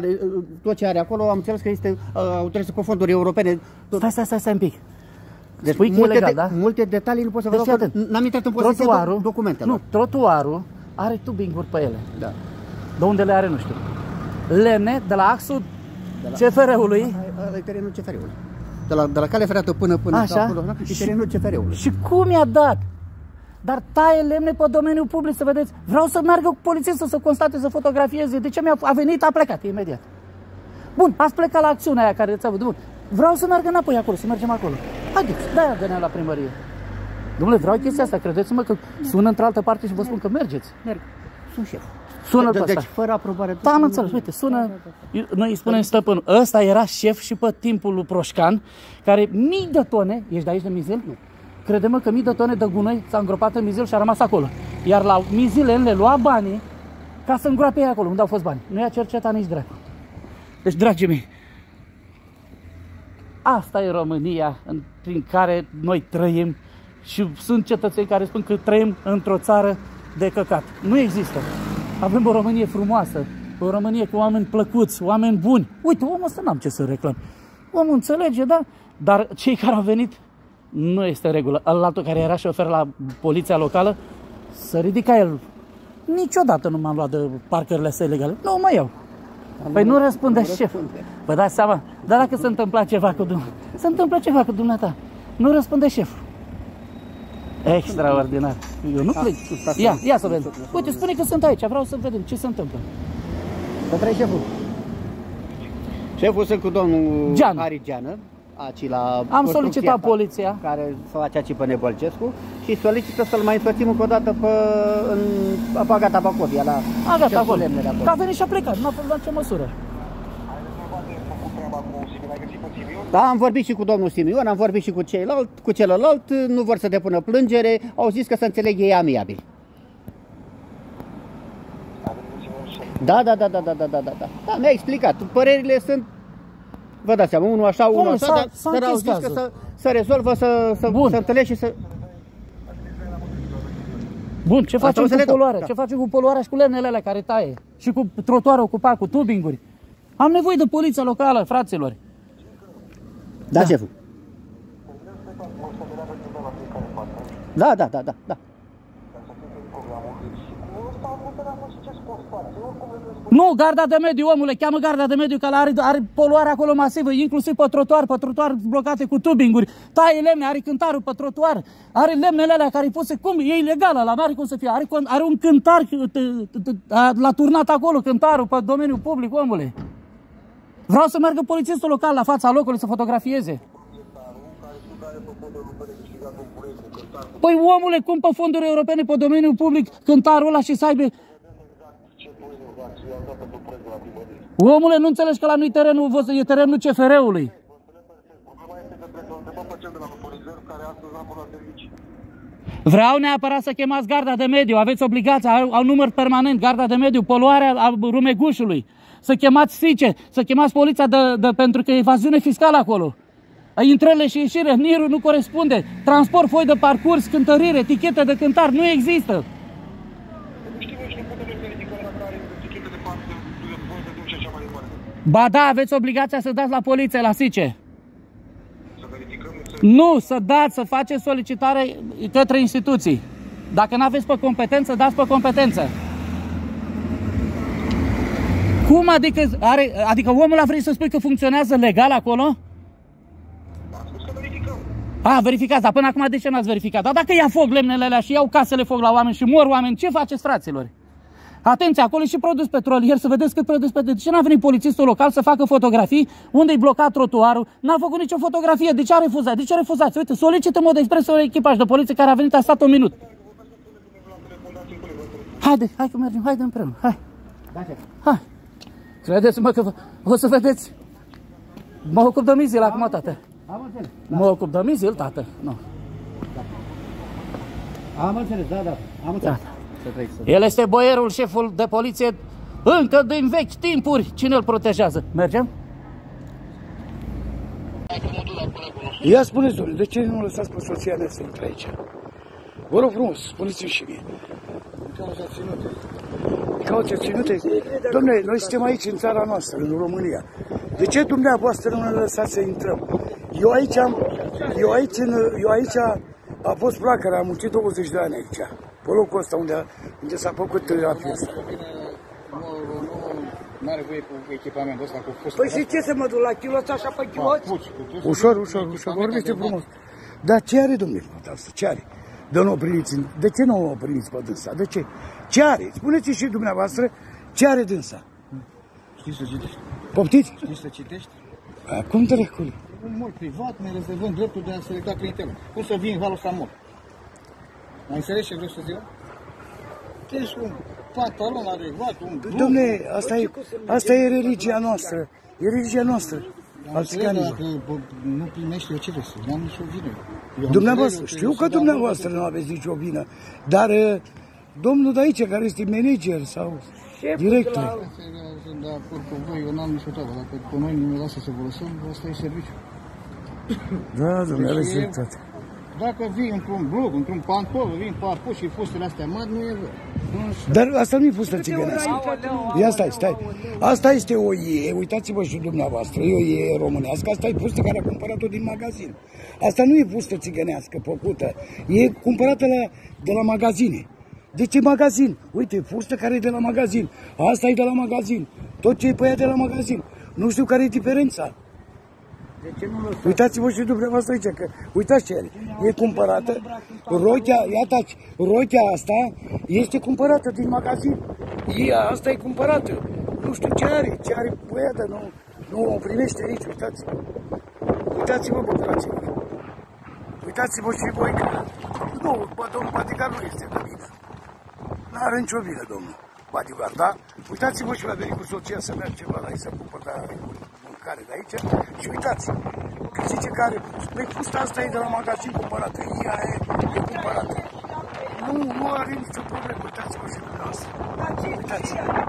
tot ce are acolo, am înțeles că este autorizat pe fonduri europene. Stai un pic. Deci multe detalii nu pot să vă dau, n-am intrat în posesia documentelor. Nu, trotuarul are tubinguri pe ele. Da. De unde le are, nu știu. Lemne de la axul CFR-ului. Ăla e terenul CFR-ului. De la cale ferată până acolo, e terenul CFR-ului. Și cum i-a dat? Dar taie lemne pe domeniul public, să vedeți. Vreau să meargă cu polițistul să constate, să fotografieze. De ce a venit, a plecat imediat. Bun, ați plecat la acțiunea aia care ți-a văzut. Vreau să meargă înapoi acolo, să mergem acolo. Haideți, de-aia veneam la primărie. Dom'le, vreau chestia asta, credeți-mă că sună într-altă parte și vă spun că mergeți. Merg. Sunt șef. Sună pe ăsta. Deci fără aprobare. Da, am înțeles, uite, sună. Noi îi spunem stăpânul. Ăsta era șef și pe timpul lui Proșcan, care mii de tone, ești de aici de Mizil? Nu. Crede-mă că mii de tone de gunoi s-a îngropat în Mizil și a rămas acolo. Iar la Mizilen le lua banii ca să îngroape ei acolo, unde au fost bani. Nu i-a cercetat nici dracu. Deci, dragii mei, asta e România prin care noi trăim și sunt cetățeni care spun că trăim într-o țară de căcat. Nu există. Avem o Românie frumoasă, o Românie cu oameni plăcuți, oameni buni. Uite, omul ăsta n-am ce să reclam. Omul înțelege, da? Dar cei care au venit, nu este regulă. Altul care era șofer la poliția locală, să ridica el. Niciodată nu m-am luat de parcările astea ilegale. Nu mă iau. Păi nu răspunde șef. Vă dați seama? Dar dacă se întâmplă ceva cu dumneata, nu răspunde șeful. Extraordinar. Eu nu plec. Ia să vedem. Uite, spune că sunt aici, vreau să vedem ce se întâmplă. Să trăi șeful. Șeful sunt cu domnul Geană. Arigeană, aici la Am solicitat poliția. Care face aici pe Nebolcescu și solicită să-l mai însoțim încă o dată în Agata Tabacovia, la Agata acolo. lemnele acolo. Că a venit și a plecat, nu a fost la ce măsură. Da, am vorbit și cu domnul Simion, am vorbit și cu celălalt, nu vor să depună plângere, au zis că să înțeleg ei amiabil. Da, mi-a explicat, părerile sunt, vă dați seama, unul așa, unul așa, dar au zis că să rezolvă, să întâlnești și să... Bun, ce facem cu poluarea? Ce facem cu poluarea și cu lemnele alea care taie? Și cu trotuarul ocupat, cu tubinguri? Am nevoie de poliția locală, fraților. Da, șeful. Da. Nu, garda de mediu, omule, cheamă garda de mediu, că are poluare acolo masivă, inclusiv pe trotuar blocate cu tubinguri, taie lemne, are cântarul pe trotuar, are lemnele alea care puse, cum, e ilegal ăla, n-are cum să fie, are un cântar, l-a turnat acolo cântarul pe domeniul public, omule. Vreau să meargă polițistul local la fața locului să fotografieze. Păi omule, cum pe fonduri europene, pe domeniul public, cântarul ăla și să aibă... Omule, nu înțelegi că la noi terenul, e terenul CFR-ului. Vreau neapărat să chemați garda de mediu, aveți obligația, au număr permanent, garda de mediu, poluarea Rumegușului. Să chemați SICE, să chemați poliția pentru că e evaziune fiscală acolo. Intrările și ieșirile, NIR-ul nu corespunde. Transport, foi de parcurs, cântărire, etichete de cântar, nu există. Ba da, aveți obligația să dați la poliție, la SICE. Nu, să dați, să faceți solicitare către instituții. Dacă nu aveți pe competență, dați pe competență. Cum adică, adică omul a vrut să spui că funcționează legal acolo? A, verificați, dar până acum de ce n-ați verificat? Dar dacă ia foc lemnele alea și iau casele foc la oameni și mor oameni, ce faceți, fraților? Atenție, acolo e și produs petrolier, să vedeți cât produs petrolier. De ce n-a venit polițistul local să facă fotografii unde-i blocat trotuarul? N-a făcut nicio fotografie, de ce a refuzat? De ce refuzați? Uite, solicită în mod expres un echipaj de poliție care a venit, a stat un minut. Haide, hai că mergem, haide împreună, hai. Hai. Credeți-mă că o să vedeți. Mă ocup de mizil acum, tată. Mă ocup de mizil, tată. Nu. Am înțeles, da, am înțeles. El este boierul, șeful de poliție, încă din vechi timpuri. Cine îl protejează? Mergem? Ia spuneți, domnule, de ce nu lăsați pe soția mea să intre aici? Vă rog frumos, spuneți-mi și mie. Caută ținute? Dom'le, noi suntem aici în țara noastră, în România. De ce dumneavoastră nu ne lăsați să intrăm? Eu aici a fost placăra, am muncit 20 de ani aici. Pe locul ăsta unde s-a făcut terapia asta. Nu are voie cu echipamentul ăsta, cu fustă. Păi și ce să mă duc la chiloți așa pe chiloți? Ușor, vorbește frumos. Dar ce are domnule asta? Ce are? De ce nu o opriți pe dânsa? De ce? Ce are? Spuneți și dumneavoastră ce are dânsa. Știi să citești? Poftiți? Știi să citești? Cum trecule? Un mol privat, ne rezervăm dreptul de a selecta clientela. Cum să vii în halul ăsta mol? Mai înțelegi ce vreau să zic? Ești un pantalon adecvat, un grup. Dom'le, asta e religia noastră. E religia noastră. Dacă nu primești, eu ce vrei să n-am nicio vină. Dumneavoastră, știu că dumneavoastră nu aveți nicio vină, dar domnul de aici, care este manager sau director. Sunt de acord cu voi, eu n-am nicio treabă. Dacă pe noi nu ne lasă să vă lăsăm, asta e serviciu. Da, domnule, aveți dreptate. Dacă vii într-un blog, într-un pantol, vii în parcurs și fustele astea mari, nu e voie. Dar asta nu e fustă țigănească. Ia stai. Asta este o ie, uitați-vă și dumneavoastră, e o ie românească, asta e fustă care a cumpărat-o din magazin. Asta nu e fustă țigănească făcută, e cumpărată de la magazine. De ce magazin? Uite, fustă care e de la magazin, asta e de la magazin, tot ce e pe ea de la magazin. Nu știu care e diferența. Uitați-vă și dumneavoastră aici, că uitați ce are. E cumpărată. Rochea asta este cumpărată din magazin. Asta e cumpărată. Nu știu ce are băiată, nu o primește aici, uitați-vă. Uitați-vă, bă, fraților. Uitați-vă și voi că... Nu, bă, domnul Badigar nu este de vină. N-are nicio vină, domnul Badigar, da? Uitați-vă și la venit cu soția să merg ceva la aici, să cumpăr mâncare de aici. Și uitați, că zice că are... Păi fusta asta e de la magazin cumpărată. Ea e cumpărată. Nu are nicio problemă. Uitați-vă și dumneavoastră. Uitați.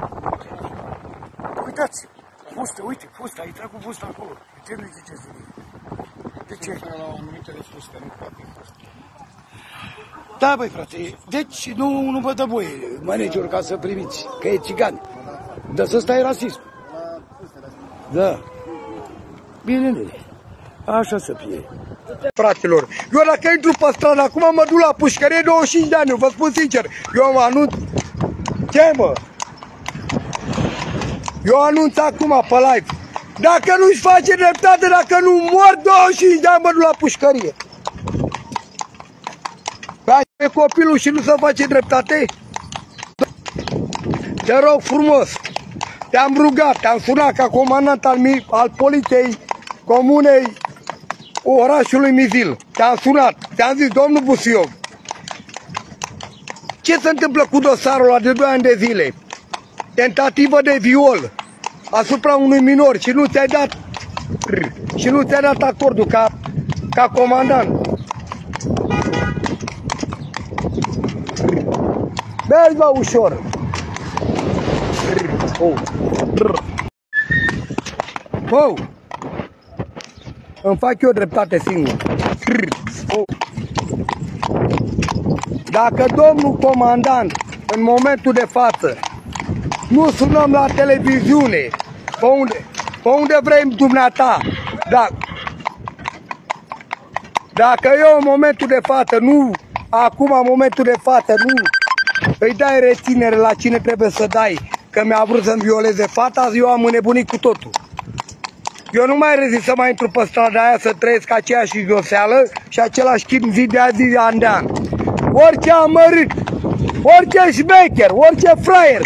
Uitați. Fusta, uite, fusta. Ai trecut fusta acolo. De ce nu ziceți de mine? De ce? La o anumită de fuste, nu poate fusta. Da, băi, frate. Deci nu vă dă voie managerul ca să primiți, că e țigan. Dar să stai rasist. Da. Bine, așa să fie. Fraților, eu dacă intru pe stradă, acum mă duc la pușcărie 25 de ani, vă spun sincer. Eu mă anunț... Ce, mă? Eu anunț acum pe live. Dacă nu-și face dreptate, dacă nu mor 25 de ani, mă duc la pușcărie. Pe copilul și nu se face dreptate? Te rog frumos, te-am rugat, te-am sunat ca comandant al poliției comunei orașului Mizil. Te-am sunat, te-am zis, domnul Busiov, ce se întâmplă cu dosarul ăla de 2 ani de zile? Tentativă de viol asupra unui minor și nu ți-ai dat acordul ca comandant. Mergi, bă, ușor. Îmi fac eu dreptate singur. Dacă domnul comandant, în momentul de față, nu sunăm la televiziune, pe unde vrei dumneata, dacă eu în momentul de față, acum în momentul de față, nu îi dai reținere la cine trebuie să dai, că mi-a vrut să-mi violeze fata, eu am înnebunit cu totul. Eu nu mai rezist să mai intru pe strada aia, să trăiesc aceeași joseală și același chip zi de zi, an de an. Orice amărât, orice șmecher, orice fraier,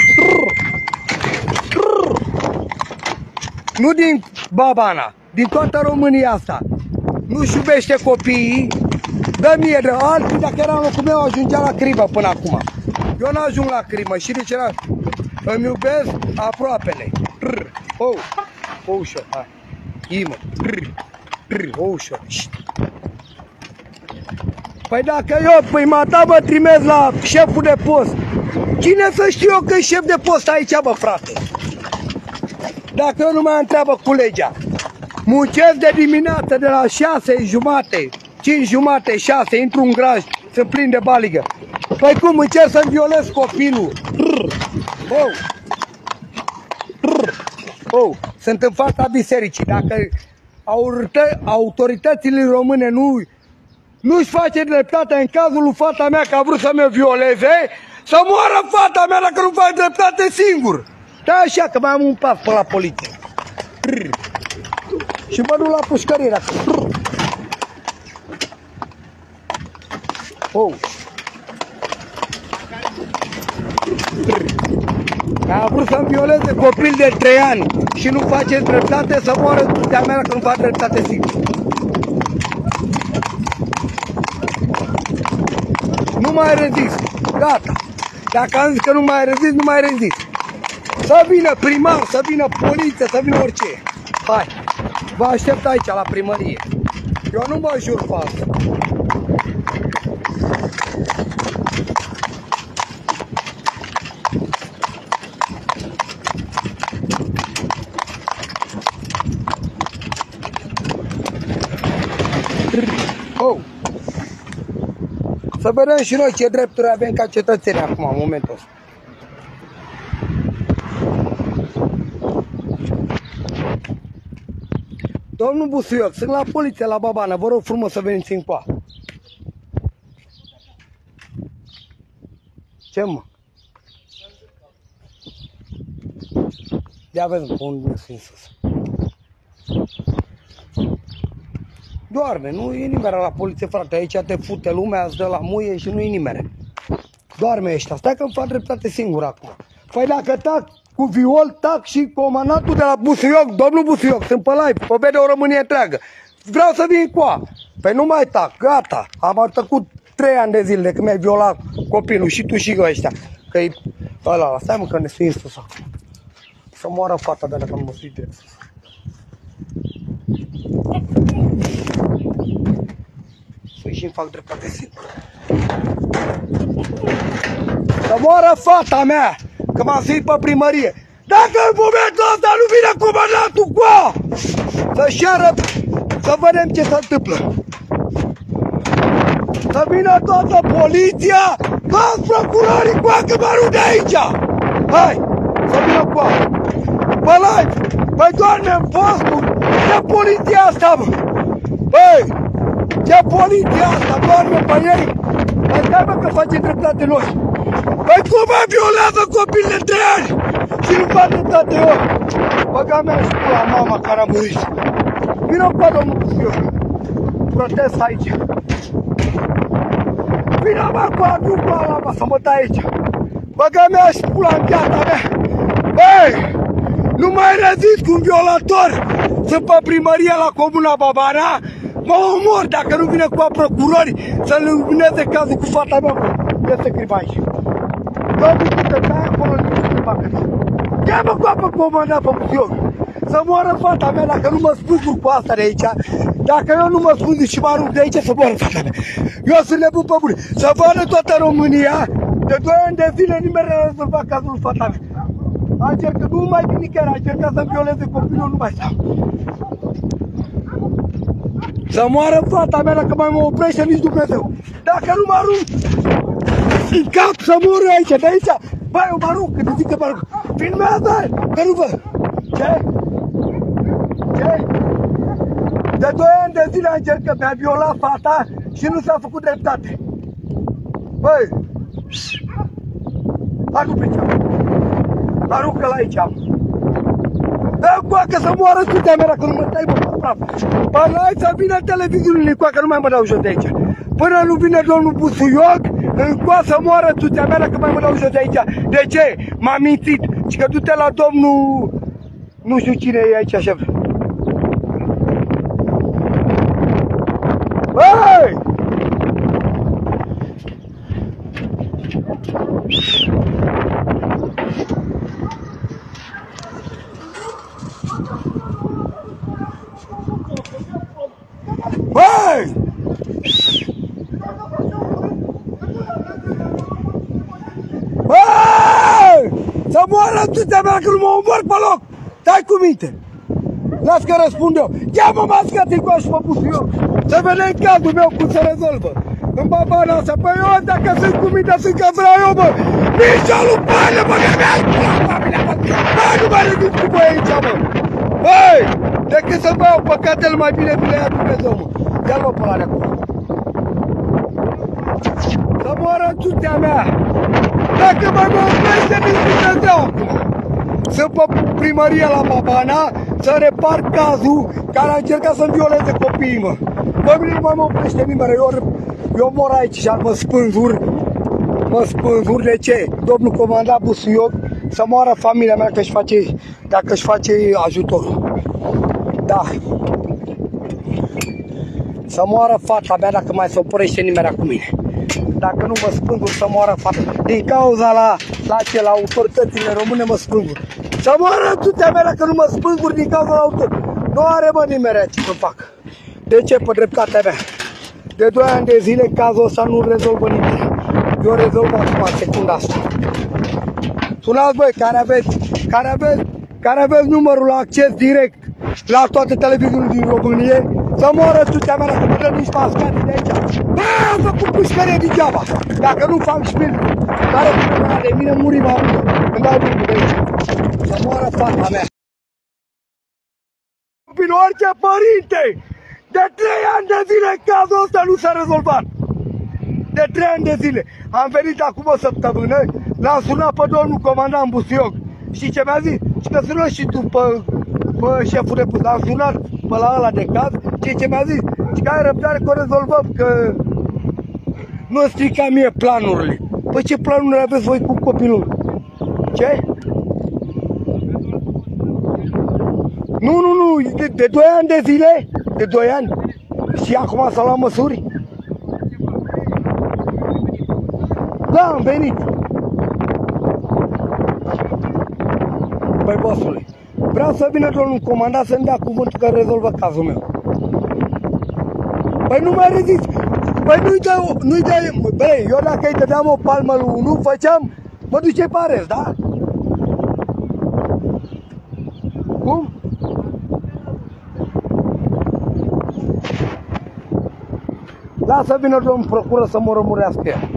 nu din Babana, din toată România asta, nu-și iubește copiii, dă mie de alții, dacă era în locul meu, ajungea la crimă până acum. Eu n-ajung la crimă și de ce îmi iubesc aproapele. Ușor, hai. Imă. Ușor. Păi dacă eu prima ta mă trimis la șeful de post, cine să știu eu că e șef de post aici, bă, frate? Dacă eu nu mai întreabă cu legea. Muncesc de dimineață de la 6:30, 5:30, 6, intru în graj, sunt plin de baligă. Păi cum încerc să-mi violez copilul? Sunt în fața bisericii. Dacă autoritățile române nu-și face dreptate în cazul lui fata mea că a vrut să mă violeze, să moară fata mea dacă nu faci dreptate singur. Da, așa că mai am un pas pe la poliție. Și mă duc la pușcărie acolo. A vrut să-mi violeze copil de 3 ani și nu face dreptate, să moară de-a mea că nu fac dreptate singur. Nu mai rezist. Gata. Dacă am zis că nu mai rezist, nu mai rezist. Să vină primar, să vină poliție, să vină orice. Hai. Vă aștept aici la primărie. Eu nu mă jur pe asta. Să vedem și noi ce drepturi avem ca cetățeni acum, în momentul ăsta. Domnul Busuioc, sunt la poliție la Babana, vă rog frumos să veniți încoa. Ce, mă? Ia vezi, unde sunt sus. Doarme, nu e nimeni la poliție, frate. Aici te fute lumea, îți dă la muie și nu e nimeni. Doarme ăștia. Stai că îmi fac dreptate singur acum. Păi dacă tac cu viol, tac și comandantul de la Busuioc, domnul Busuioc, sunt pe live, pe BD o Românie întreagă. Vreau să vin cu a. Păi nu mai tac, gata. Am tăcut 3 ani de zile de când mi-ai violat copilul și tu și ăștia. Că-i ăla, stai mă că ne suim sus acum. Să moară fata de dacă nu mă sui drept. Să-i și-mi fac dreptate singur. Să moară fata mea, că m-am suit pe primărie. Dacă în momentul ăsta nu vine comandantul cu a, să-și ceară, să vedem ce se întâmplă. Să vină toată poliția, toți procurorii cu a, că mă rup de aici. Hai, să vină cu a. Bă, live, băi, doarme-n postul, ce poliția asta, mă? Băi, ce poliția asta, doarme pe ei? Băi, stai mă că face dreptate noi. Băi, cum mă violează copil de 3 ani și nu fac dreptate eu? Băga mea și pula mama care a murit. Vină cu a, domnul Busuioc. Protest aici. Vină mă cu a, nu cu ala, mă, să mă dai aici. Băga mea și pula în viața mea. Băi, nu mai rezist cu un violator. Sunt pe primărie la comuna Babana. Mă omor dacă nu vine cu a procurori să-l lumineze cazul cu fata mea. Este crima aici. Domnul, te dai acolo, nu facă. Ia-mă cu apă comandat pe Busuioc. Să moară fata mea dacă nu mă spânzur cu asta de aici. Dacă eu nu mă spânzur și mă arunc de aici, să moară fata mea. Eu sunt nebun pe bune. Să vadă toată România. De 2 ani de zile nimeni nu a rezolvat cazul lui fata mea. A încercat, nu mai bine chiar, a încercat să-mi violeze copilul, nu mai stau. Să moară fata mea dacă mai mă oprește nici Dumnezeu. Dacă nu mă arunc în cap să mor aici, de aici. Băi, eu mă arunc, când zic că mă arunc. Filmează, că nu văd. Ce? Ce? De 2 ani de zile a încercat, mi-a violat fata și nu s-a făcut dreptate. Băi, arunc pe ceam. Aruncă-l aici. Dă-mi coacă să moară tutea mea dacă nu mă stai, mă, praf. Până aici să vină televiziunile coacă, nu mai mă dau jos de aici. Până nu vine domnul Busuioc, în coa să moară tutea mea dacă mai mă dau jos de aici. De ce? M-am mințit. Și că du-te la domnul... Nu știu cine e aici așa. Băi! Băi! Băi! Să moară tutea mea că nu mă omor pe loc! Stai cu minte! Las că răspund eu! Ia-mă mascat în coaș pe Busuioc! Să vedem cazul meu cum se rezolvă! În Babana asta! Păi eu dacă sunt cu minte, sunt că vreau eu, mă! Nici o lupană, mă, că mi-ai pula familia, mă! Băi, nu mă ridic cu voi aici, mă! Băi! Decât să-mi iau păcatele, mai bine mi le ia Dumnezeu, mă! Ia-l mă pe ăla de acolo! Să moară tutea mea! Dacă mai mă oprește nici Dumnezeu acum! Sunt pe primăria la Babana să repar cazul care a încercat să-mi violeze copiii, mă. Bă, mine nu mai mă oprește nimeni, eu mor aici și mă spânzur, de ce? Domnul comandant Busuioc să moară familia mea dacă își face ajutorul. Da. Să moară fata mea dacă mai se oprește nimeni cu mine. Dacă nu mă spânzur, să moară fata. Din cauza la autoritățile române mă spânzur. Să moară tutea mea dacă nu mă spânzur din cauza la autoritățile. Nu are mă nimeni ce să fac. De ce? Pe dreptatea mea. De 2 ani de zile cazul ăsta nu rezolvă nimic. Eu rezolv acum în secunda asta. Sunați băi, care aveți numărul la acces direct la toate televiziunile din România. Să moară tutea mea dacă nu dă nici mascate de aici. Bă, am făcut pușcărie degeaba. Dacă nu fac șpil, care problema de mine murim amândoi. Când dau drumul de aici. Să moară fata mea. Prin orice părinte, de 3 ani de zile cazul ăsta nu s-a rezolvat. De 3 ani de zile. Am venit acum o săptămână, l-am sunat pe domnul comandant Busuioc. Știi ce mi-a zis? Și că sună și tu pe șeful de pus. L-am sunat pe la ăla de caz. Ce mi-a zis? Și că ai răbdare că o rezolvăm, că nu strica mie planurile. Păi ce planuri aveți voi cu copilul? Ce? Nu, de 2 ani de zile? De 2 ani? Și acum s-au luat măsuri? Da, am venit. Păi, bossule, vreau să vină domnul comandant să-mi dea cuvântul că rezolvă cazul meu. Păi nu mai rezist. Păi nu-i dă, băi, eu dacă îi dădeam o palmă lui unul, făceam, mă duce pe arest, da? Cum? Lasă vină domnul procură să mă rămurească el.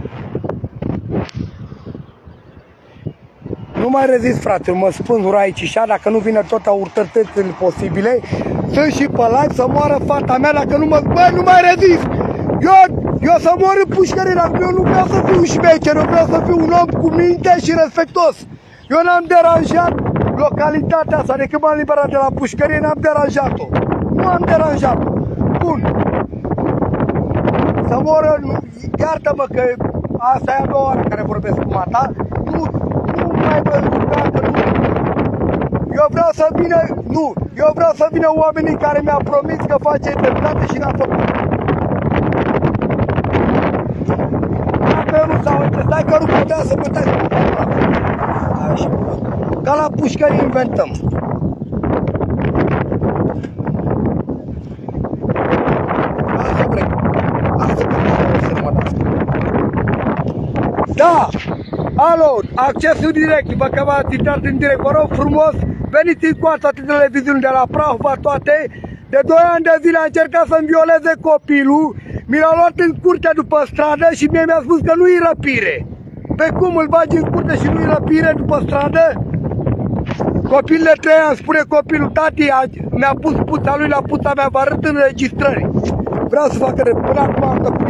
Nu mai rezist, frate, mă spânzură aici și dacă nu vine tot autoritățile posibile, sunt și pe live să moară fata mea dacă nu mă... Băi, nu mai rezist! Eu să mor în pușcărie, dar eu nu vreau să fiu șmecher, eu vreau să fiu un om cu minte și respectos. Eu n-am deranjat localitatea asta, de când m-am liberat de la pușcărie, n-am deranjat-o. Nu am deranjat-o. Bun. Să moră, iartă-mă că asta e a doua oară care vorbesc cu mata. Nu mai vă ruga că nu. Eu vreau să vină, eu vreau să vină oamenii care mi-au promis că face dreptate și n-a făcut. Dacă nu s-au uitat, stai că nu putea să puteți. Așa. Ca la pușcării inventăm. Asta vrei. Asta da! Alo, accesul direct, vă că v-ați intrat în direct, vă rog frumos, veniți în coața televiziunii de la Prahova toate. De 2 ani de zile a încercat să-mi violeze copilul, mi l-a luat în curte după stradă și mie mi-a spus că nu-i răpire. Pe cum îl bagi în curte și nu-i răpire după stradă? Copil de 3 ani, spune copilul, tati, mi-a pus puța lui la puța mea, vă arăt în înregistrări. Vreau să facă până acum am tăcut.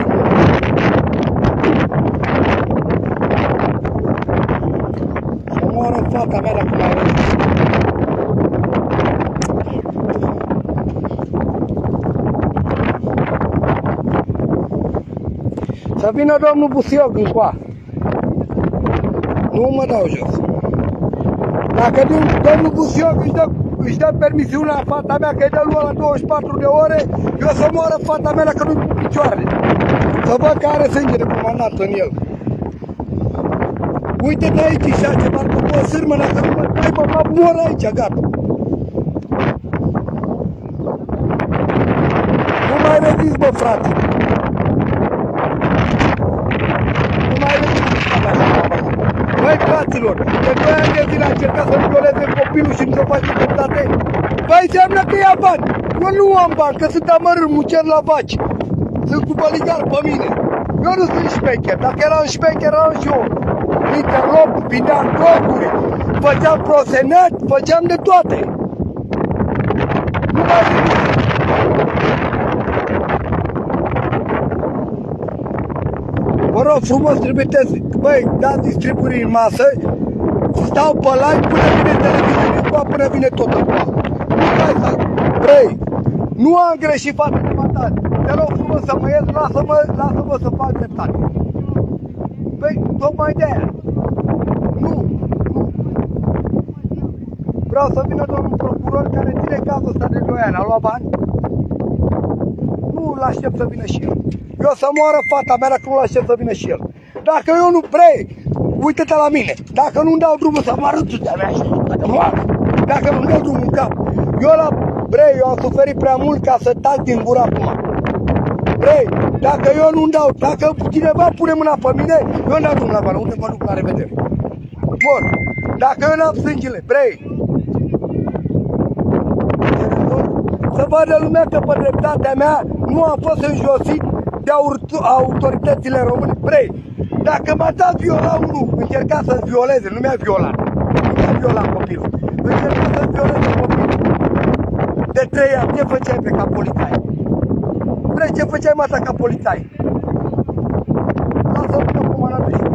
Moară fata mea dacă mai are. Să vină domnul Busioc încoa. Nu mă dau jos. Dacă domnul Busioc își dă permisiunea fata mea că îi dă lui la 24 de ore, eu să moară fata mea dacă nu-i cu picioarele. Să văd că are sânge de comandant în el. Uite-te aici și ceva cu o sârmă, dacă nu mă mor aici, gata. Nu mai rezist, bă, frate. Nu mai rezist, frate. Băi, fraților, de 2 ani de zile a încercat să-mi violeze copilul și nu-ți-o face dreptate. Băi, înseamnă că ia bani. Eu nu am bani, că sunt amărât, muncesc la vaci. Sunt cu băligar pe mine. Eu nu sunt șmecher, dacă eram șmecher, eram și eu. Interlop, vindeam droguri, făceam prosenet, făceam de toate. Nu mai zic. Vă rog frumos, trimiteți, băi, dați distribuiri în masă, stau pe live până vine televiziunea, până vine tot acum. Vrei, nu am greșit față de mătare. Te rog frumos să mă ies, lasă-mă să fac dreptate. Păi, tocmai de aia. Nu. Vreau să vină domnul procuror care ține cazul ăsta de 2 ani. A luat bani? Nu, l-aștept să vină și el. Eu să moară fata mea dacă nu l-aștept să vină și el. Dacă eu nu vrei, uite-te la mine. Dacă nu-mi dau drumul să mă arăt de-a mea și să moară. Dacă nu-mi dau drumul în cap. Eu am suferit prea mult ca să tac din gură acum. Vrei, dacă eu nu-mi dau, dacă cineva pune mâna pe mine, eu n-am drumul la bani, unde mă duc la revedere. Mor, dacă eu n-am sângele, vrei. Să vadă lumea că pe dreptatea mea nu am fost înjosit de autoritățile române. Vrei, dacă m-a dat viola unul, încerca să-ți violeze, nu mi-a violat. Nu mi-a violat copilul. Încerca să-ți violeze copilul. De 3 ani, ce făceai pe ca polițai? Vrei, ce făceai mă asta ca polițai? Lasă-mă cum arată și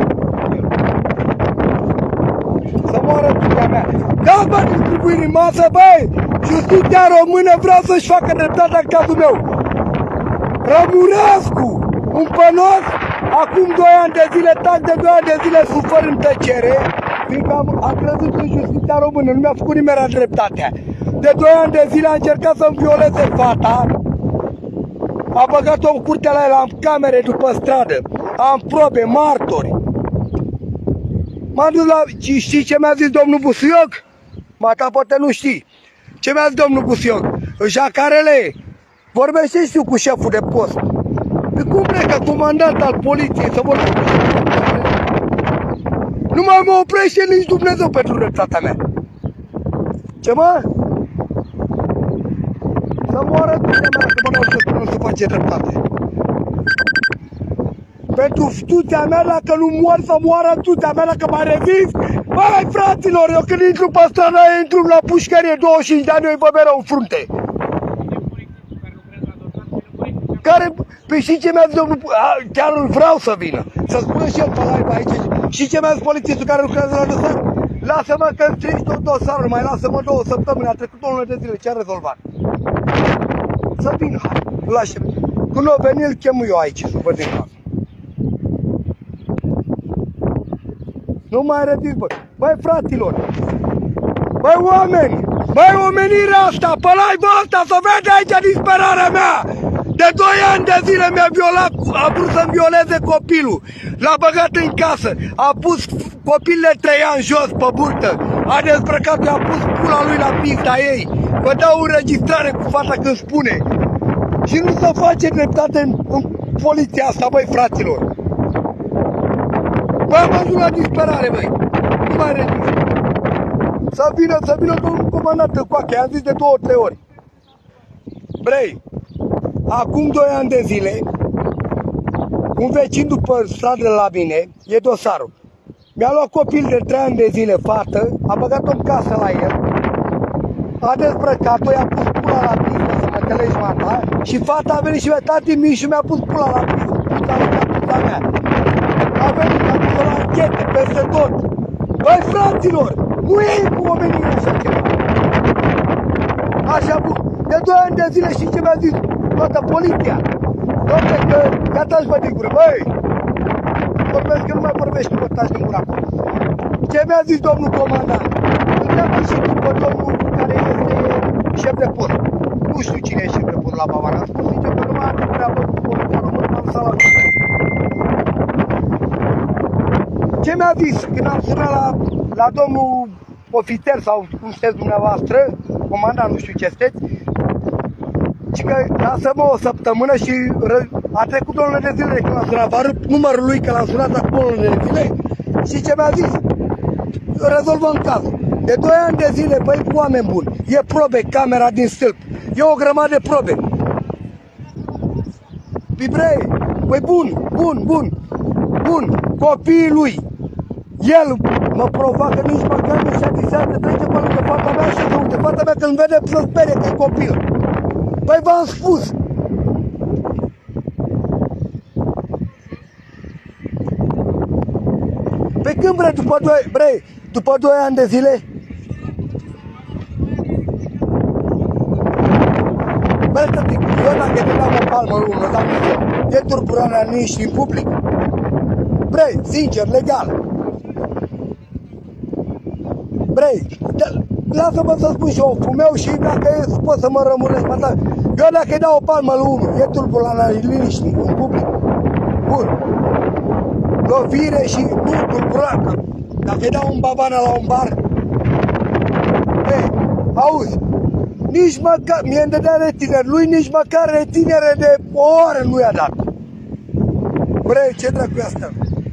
să moară fica mea. Da, bă, distribuiri în masă, băi! Justiția română vreau să-și facă dreptatea în cazul meu. Rămurescu, un pănos, acum 2 ani de zile, tac de 2 ani de zile sufăr în tăcere, fiindcă am crezut în justiția română, nu mi-a făcut nimeni dreptatea. De 2 ani de zile a încercat să-mi violeze fata, a băgat-o în curtea la el, am camere după stradă, am probe, martori. M-am dus la... Știi ce mi-a zis domnul Busuioc? Mata, poate nu știi. Ce mi-a zis domnul Busuioc? Jacarele, vorbește și tu cu șeful de post. De cum plecă comandant al poliției să vorbește cu șeful de post? Nu mai mă oprește nici Dumnezeu pentru dreptatea mea. Ce mă? Să moară Dumnezeu mea, că mă dau să face dreptate. Pentru tuția mea, dacă nu mor, să moară tuția mea, dacă mai rezist. Băi, fraților, eu când intru pe stradă, intru la pușcărie, 25 de ani, eu îi vă mereu în frunte. Care, păi și ce mi-a zis domnul, chiar îl vreau să vină, să spună și el pe live aici. Și ce mi-a zis polițistul care lucrează la dosar? Lasă-mă că strici tot dosarul, mai lasă-mă 2 săptămâni, a trecut 1 de zile, ce-a rezolvat? Să vină, hai, îl aștept. Când o veni, îl chem eu aici, să văd din casă. Nu mai rezist, bă. Băi, fraților, băi, oameni, băi, omenirea asta, pe live-ul ăsta, să vede aici disperarea mea. De 2 ani de zile mi-a violat, a vrut să-mi violeze copilul. L-a băgat în casă, a pus copilul de 3 ani jos pe burtă, a dezbrăcat, i-a pus pula lui la pista ei. Vă dau înregistrare cu fata când spune. Și nu se face dreptate în poliția asta, băi, fraților. Băi, am ajuns la disperare, băi. Nu mai rezist. Să vină domnul comandant Tăcoache, am zis de 2-3 ori. Brei, acum 2 ani de zile, un vecin după stradă la mine, e dosarul. Mi-a luat copil de 3 ani de zile, fată, a băgat-o în casă la el, a dezbrăcat-o, i-a pus pula la pistă să mă telești mata și fata a venit și mi-a tati Mișu, mi-a pus pula la pistă, puta mea. A venit, a pus-o la închete, peste tot. Băi, fraților, nu e cu oamenii așa ceva. Așa, bun. De 2 ani de zile știi ce mi-a zis toată poliția? Doamne, că gata-și bă din gură, băi! Vorbesc că nu mai vorbești, nu mă taci din gură acum. Ce mi-a zis domnul comandant? Întreabă și după domnul care este șef de post. Nu știu cine e șef de post la Bavara. Am spus, zice, că nu mai are treabă cu poliția română, m-am lăsat la mine. Ce mi-a zis când am sunat la domnul ofițer sau cum sunteți dumneavoastră, comandant, nu știu ce sunteți, și că lasă-mă o săptămână și a trecut 1 lună de zile când l-am sunat, v-a rupt numărul lui că l-am sunat acum 1 lună de zile și ce mi-a zis? Rezolvăm cazul. De 2 ani de zile, băi, oameni buni, e probe, camera din stâlp, e o grămadă de probe. Bibrei, băi, bun, copiii lui, el mă provoacă, nici măcar nu se adisează, trece pe lângă fata mea și se uite, fata mea când vede să sperie că e copil. Băi, v-am spus! Pe când vrei, după 2 ani de zile? Băi, tătic, eu dacă te dau o palmă lună, dar e turburarea nici în public. Vrei, sincer, legal. Vrei, lasă-mă să spun și oful meu și dacă e, poți să mă rămânești, mă da. Eu dacă îi dau o palmă lui unul, e tulburarea liniștii, în public. Bun. Lovire și nu tulburarea. Dacă îi dau un babană la un bar, auzi, nici măcar, mie îmi dădea retinere, lui nici măcar retinere de o oră nu i-a dat. Vrei, ce dracu e asta?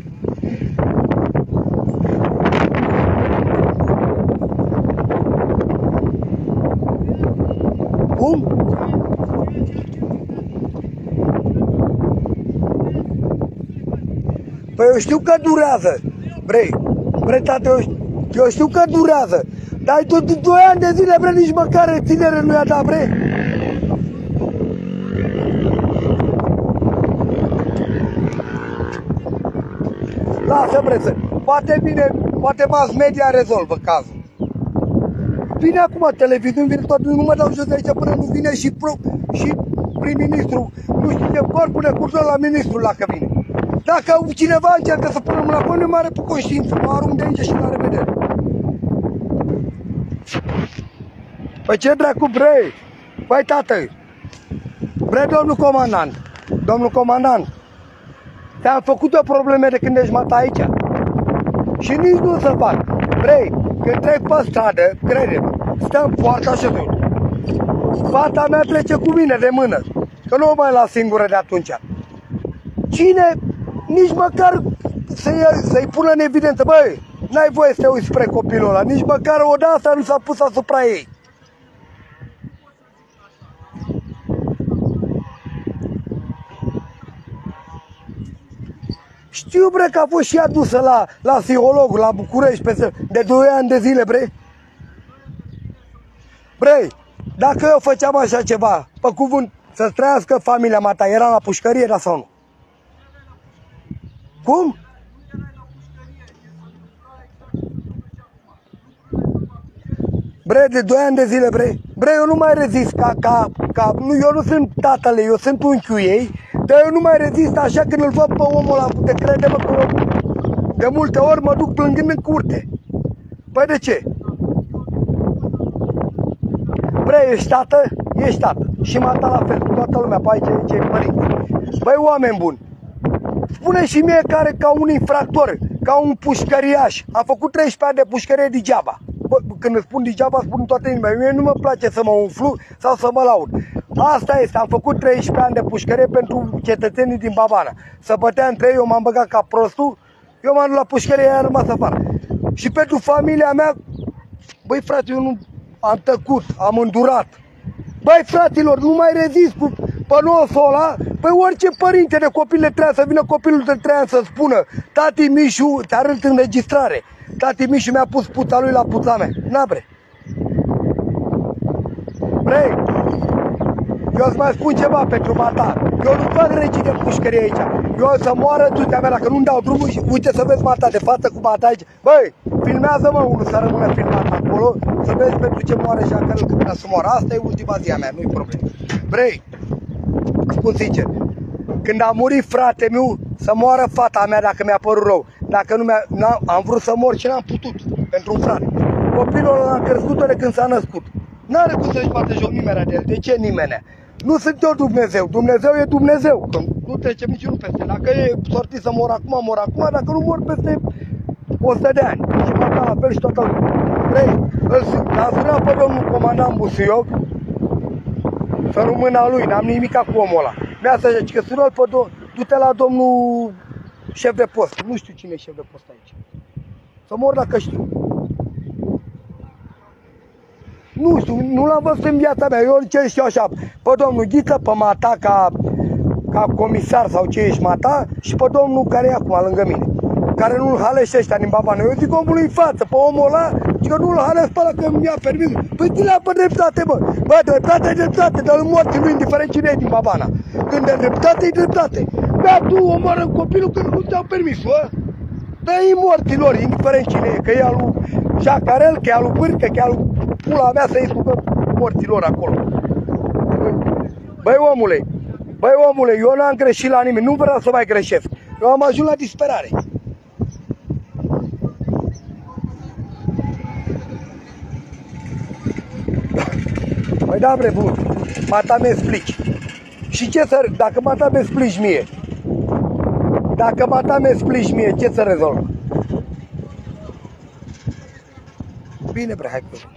Cum? Păi eu știu că durează. Vrei, tată, eu știu că durează. Dar ai tot 2 ani de zile, bre, nici măcar reținere nu i-a dat, bre. Lasă, bre, să... Poate mass media rezolvă cazul. Vine acum televiziuni virtuale, nu mă dau jos de aici până nu vine și prim-ministru, nu știu ce, corpul de curdon la ministru dacă vine. Dacă cineva încearcă să pună mâna pe noi, mare pe conștiință, mă arunc de aici și la revedere. Păi ce dracu vrei? Păi tată, vrei domnul comandant, te-am făcut o probleme de când ești mata aici. Și nici nu o să fac. Vrei, când trec pe stradă, crede-mă, stăm foarte așa de fata mea trece cu mine de mână, că nu o mai las singură de atunci. Cine nici măcar să-i pună în evidență, băi, n-ai voie să te uiți spre copilul ăla, nici măcar o de asta nu s-a pus asupra ei. Știu, bre, că a fost și adusă la psihologul, la București, de 2 ani de zile, bre. Bre, dacă eu făceam așa ceva, pe cuvânt, să-ți trăiască familia mea ta, era la pușcărie, da sau nu? Cum? Bre, de 2 ani de zile, bre. Bre, eu nu mai rezist eu nu sunt tatăle, eu sunt unchiul ei, dar eu nu mai rezist așa când îl văd pe omul ăla, de crede-mă că eu de multe ori mă duc plângând în curte. Păi de ce? Bre, ești tată? Ești tată. Și mata la fel, toată lumea pe aici, cei părinți. Băi, oameni buni, spune și mie care ca un infractor, ca un pușcăriaș, a făcut 13 ani de pușcărie degeaba. Bă, când îți spun degeaba, spun toată inima. Mie nu mă place să mă umflu sau să mă laud. Asta este, am făcut 13 ani de pușcărie pentru cetățenii din Babana. Să bătea între ei, eu m-am băgat ca prostul, eu m-am dus la pușcărie, ea a rămas afară. Și pentru familia mea, băi frate, eu nu am tăcut, am îndurat. Băi fraților, nu mai rezist cu pănosul ăla. Păi orice părinte de copil le trebuie să vină copilul de 3 ani să spună: tati Mișu, te arăt în registrare, tati Mișu mi-a pus puța lui la puța mea. Na, bre. Bre, eu îți mai spun ceva pentru mata. Eu nu fac regii de pușcărie aici. Eu o să moară tutea mea dacă nu-mi dau drumul și uite să vezi mata de față cu mata aici. Băi, filmează-mă unul să rămână filmat acolo, să vezi pentru ce moare Jacques când vrea să moară. Asta e ultima zi a mea, nu-i problemă. Bre, spun sincer, când a murit frate meu, să moară fata mea dacă mi-a părut rău. Dacă nu am vrut să mor și n-am putut pentru un frate. Copilul ăla am crescut-o de când s-a născut. N-are cum să-și bate joc nimeni de el. De ce nimeni? Nu sunt eu Dumnezeu. Dumnezeu e Dumnezeu. Că nu trecem niciunul peste. Dacă e sortit să mor acum, mor acum. Dacă nu mor peste 100 de ani. Și mă la fel și toată lumea. Vrei, l-am sunat pe domnul comandant Busuioc să rămână lui. N-am nimica cu omul ăla. Mi-a zis că sună-l pe du-te la domnul șef de post. Nu știu cine e șef de post aici. Să mor dacă știu. Nu știu, nu l-am văzut în viața mea. Eu ce știu așa, pe domnul Ghiță, pe mata ca comisar sau ce ești mata, și pe domnul care e acum lângă mine, care nu-l halește ăștia din Babana. Eu zic omului în față, pe omul ăla, zic că nu-l halesc pe ăla că mi-a permis. Păi ți-l-a pe dreptate, bă. Bă, dreptate e dreptate, dă-l morții lui, indiferent cine e din Babana. Când e dreptate, e dreptate. Bă, tu omoră copilul când nu ți-au permis, bă. Dă-i morților, indiferent cine e, că e al lui Jacarel, că e al lui Bârcă, că e al lui pula mea, să-i scucă morților acolo. Băi omule, eu n-am greșit la nimeni, nu vreau să mai greșesc. Eu am ajuns la disperare. Păi da, bre, bun, mata mi explici. Și ce să, dacă mata mi explici mie? Dacă mata mi explici mie, ce să rezolv? Bine, bre, hai cu